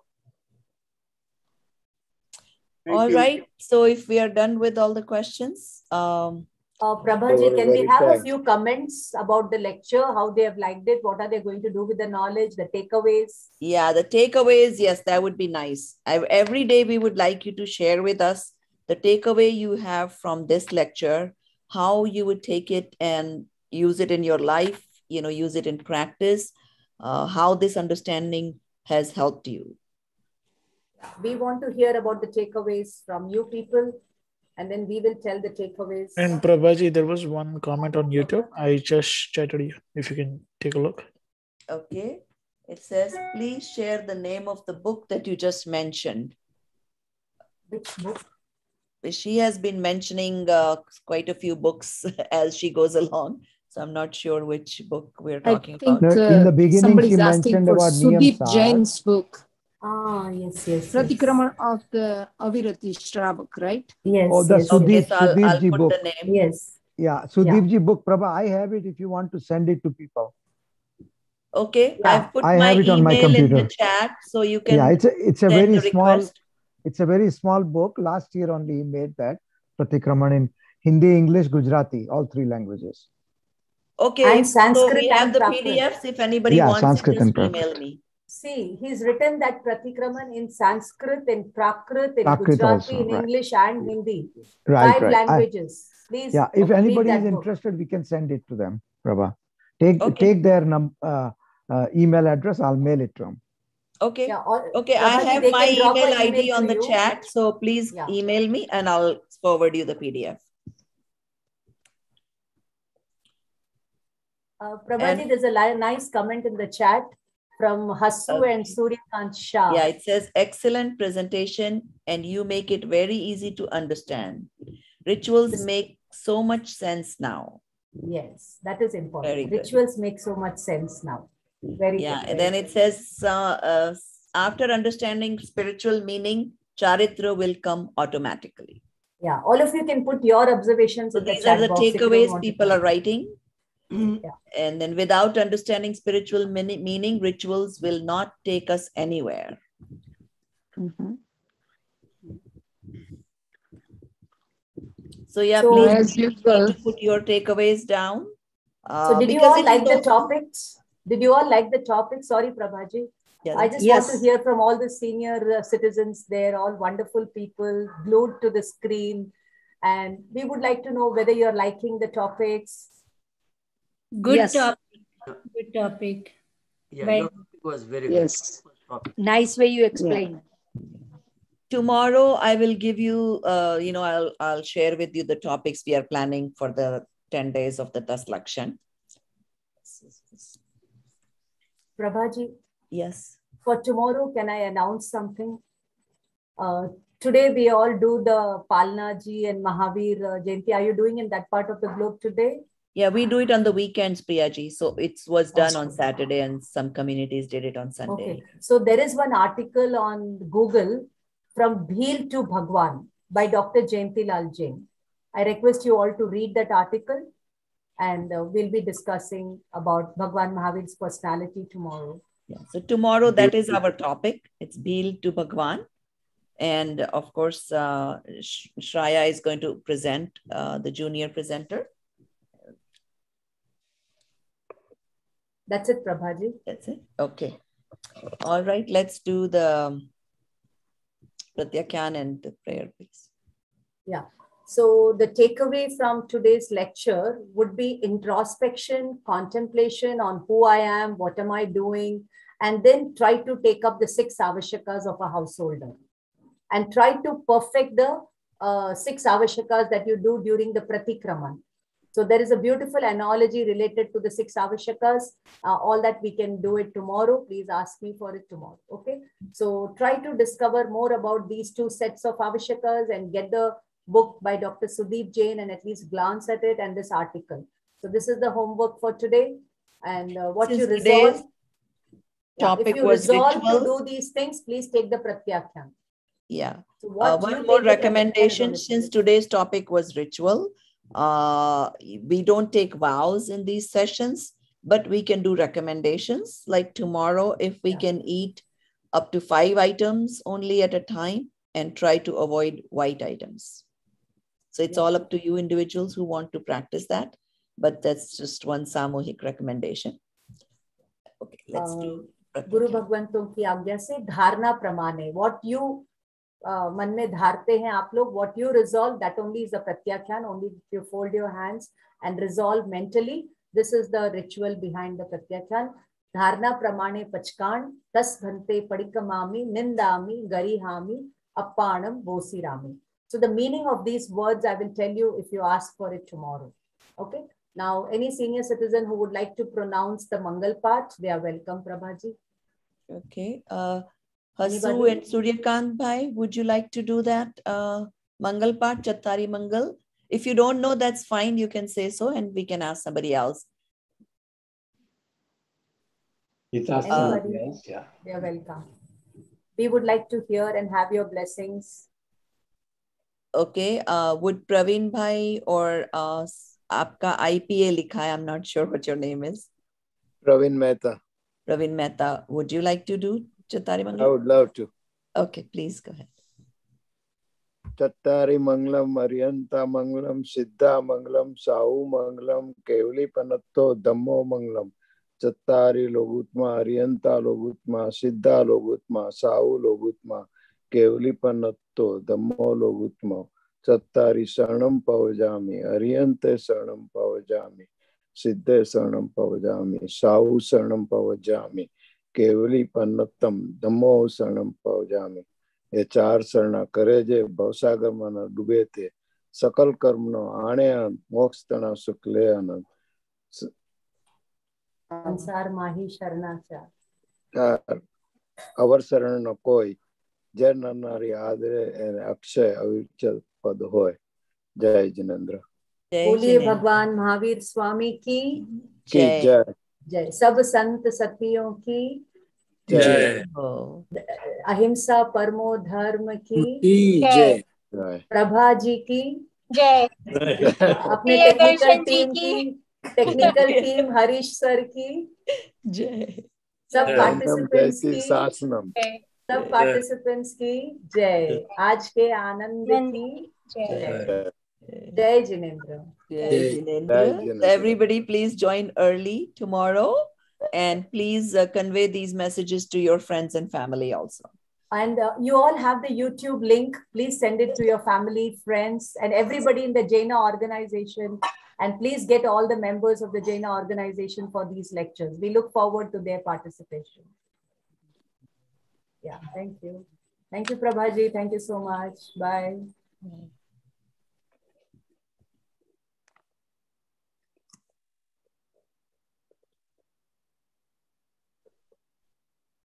All right. So if we are done with all the questions. Prabhaji, can we have a few comments about the lecture, how they have liked it? What are they going to do with the knowledge, the takeaways? Yeah, the takeaways, yes, that would be nice. Every day we would like you to share with us the takeaway you have from this lecture, how you would take it and use it in your life, use it in practice, how this understanding has helped you. We want to hear about the takeaways from you people, and then we will tell the takeaways. And Prabhaji, there was one comment on YouTube. I just chatted you, if you can take a look. Okay. It says, please share the name of the book that you just mentioned. Which book? She has been mentioning quite a few books as she goes along. So I'm not sure which book we're talking about. In the beginning, she mentioned about Sudeep Jain's book. Yes. Pratikraman of the Avirati Shravak, right? Yes. Oh, the Sudeepji book. The name. Yes. Yeah, Sudeepji book. Prabha, I have it if you want to send it to people. Okay, yeah. I've put my email in the chat, so you can. Yeah, it's a very small. Request. It's a very small book. Last year only he made that Pratikraman in Hindi, English, Gujarati, all 3 languages. Okay, and Sanskrit, so we have the PDFs. If anybody wants Sanskrit it, just email me. See, he's written that Pratikraman in Sanskrit, in Prakrit, in Prakrit Gujarati, also, in English and Hindi. Right, 5 languages. Please. Yeah, if anybody is interested, we can send it to them, Prabha. Take their email address. I'll mail it to them. Okay. Yeah, okay, I have my email ID on the chat, so please email me and I'll forward you the PDF. Prabhaji, there's a nice comment in the chat from Hasu and Suryakant Shah. Yeah, it says, excellent presentation and you make it very easy to understand. Rituals make so much sense now. Yes, that is important. Very good. Rituals make so much sense now. Very good. And then it says, after understanding spiritual meaning, charitra will come automatically. Yeah, all of you can put your observations in the chat box. These are the takeaways people are writing. Yeah. And then without understanding spiritual meaning, rituals will not take us anywhere. So yeah, please put your takeaways down. So did you all like the topics? Did you all like the topic? Sorry, Prabhaji. Yeah, I just want to hear from all the senior citizens there, all wonderful people glued to the screen. And we would like to know whether you're liking the topics. Good topic. Good topic. Yeah, your topic was very good. Nice way you explain. Tomorrow I will give you, I'll share with you the topics we are planning for the 10 days of the Das Lakshan. Prabhaji. Yes. For tomorrow, can I announce something? Today we all do the Palnaji and Mahavir Jayanti. Are you doing in that part of the globe today? Yeah, we do it on the weekends, Priyaji. So it was done on Saturday and some communities did it on Sunday. Okay. So there is one article on Google, From Bhil to Bhagwan by Dr. Jayanti Lal Jain. I request you all to read that article and we'll be discussing about Bhagwan Mahavir's personality tomorrow. Yeah. So tomorrow, that is our topic. It's Bhil to Bhagwan. And of course, Shreya is going to present, the junior presenter. That's it, Prabhaji. That's it. Okay. All right. Let's do the Pratyakyan and the prayer, please. Yeah. So the takeaway from today's lecture would be introspection, contemplation on who I am, what am I doing, and then try to take up the 6 avashakas of a householder and try to perfect the 6 avashakas that you do during the pratikraman. So there is a beautiful analogy related to the 6 avashakas. All that we can do it tomorrow. Please ask me for it tomorrow. Okay. So try to discover more about these 2 sets of avashakas and get the book by Dr. Sudeep Jain and at least glance at it and this article. So this is the homework for today. And what Since you resolve, topic if you was resolve ritual, to do these things, please take the Pratyakyan. Yeah. So what one you more take the recommendation, Pratyakyan since today's topic was ritual, we don't take vows in these sessions, but we can do recommendations. Like tomorrow, if we can eat up to 5 items only at a time and try to avoid white items. So it's all up to you individuals who want to practice that, but that's just one samohik recommendation. Okay, let's do Guru Bhagwanton ki आज्ञा से धारणा प्रमाणे, what you मन में धारते हैं आप लोग, what you resolve, that only is the pratyakyan. Only if you fold your hands and resolve mentally, this is the ritual behind the pratyakyan. Dharna pramane pachkan, tas bhante padikamami, nindami, garihami, appanam, bosirami. So the meaning of these words I will tell you if you ask for it tomorrow. Okay. Now, any senior citizen who would like to pronounce the Mangal Path, they are welcome, Prabhaji. Okay. Hasu and Suryakant Bhai, would you like to do that? Mangal Path, Chattari Mangal. If you don't know, that's fine. You can say so and we can ask somebody else. Anybody? Yes, yeah. They are welcome. We would like to hear and have your blessings. Okay. Would Praveen Bhai or Aapka IPA likha hai, I'm not sure what your name is. Praveen Mehta. Praveen Mehta, would you like to do Chattari Mangalam? I would love to. Okay, please go ahead. Chattari Mangalam, Ariyanta Mangalam, Siddha Mangalam, Sahu Mangalam, Kevali Panatto, Dhammo Mangalam. Chattari Logutma, Ariyanta Logutma, Siddha Logutma, Sahu Logutma, Kevali Panatto, Dhammo Logutma. Chattari Saranam Pavajami, Ariyante Saranam Pavajami, Siddhe Saranam Pavajami, Sahu Saranam Pavajami, Kevali Panattam, Dhammo Saranam Pavajami. ये 4 शरणा करे जे भवसागर में डूबे थे सकल कर्म no आने मोक्ष तना सुख ले आनंद संसार माही शरणाचार अवर शरण न कोई जय नरनारी आदरे अक्षय अविचल पद होय। जय जिनेंद्र। बोलिए भगवान महावीर स्वामी की जय। जय। सब संत सतियों की जय। अहिंसा परमो धर्म की जय। प्रभा जी की जय। अपने टेक्निकल टीम हरीश सर की जय। सब पार्टिसिपेंट्स की जय। आज के आनंद की जय। जय Jinendra. Jai Jinendra. Everybody please join early tomorrow and please convey these messages to your friends and family also. And you all have the YouTube link. Please send it to your family, friends, and everybody in the Jaina organization. And please get all the members of the Jaina organization for these lectures. We look forward to their participation. Yeah, thank you. Thank you, Prabhaji. Thank you so much. Bye.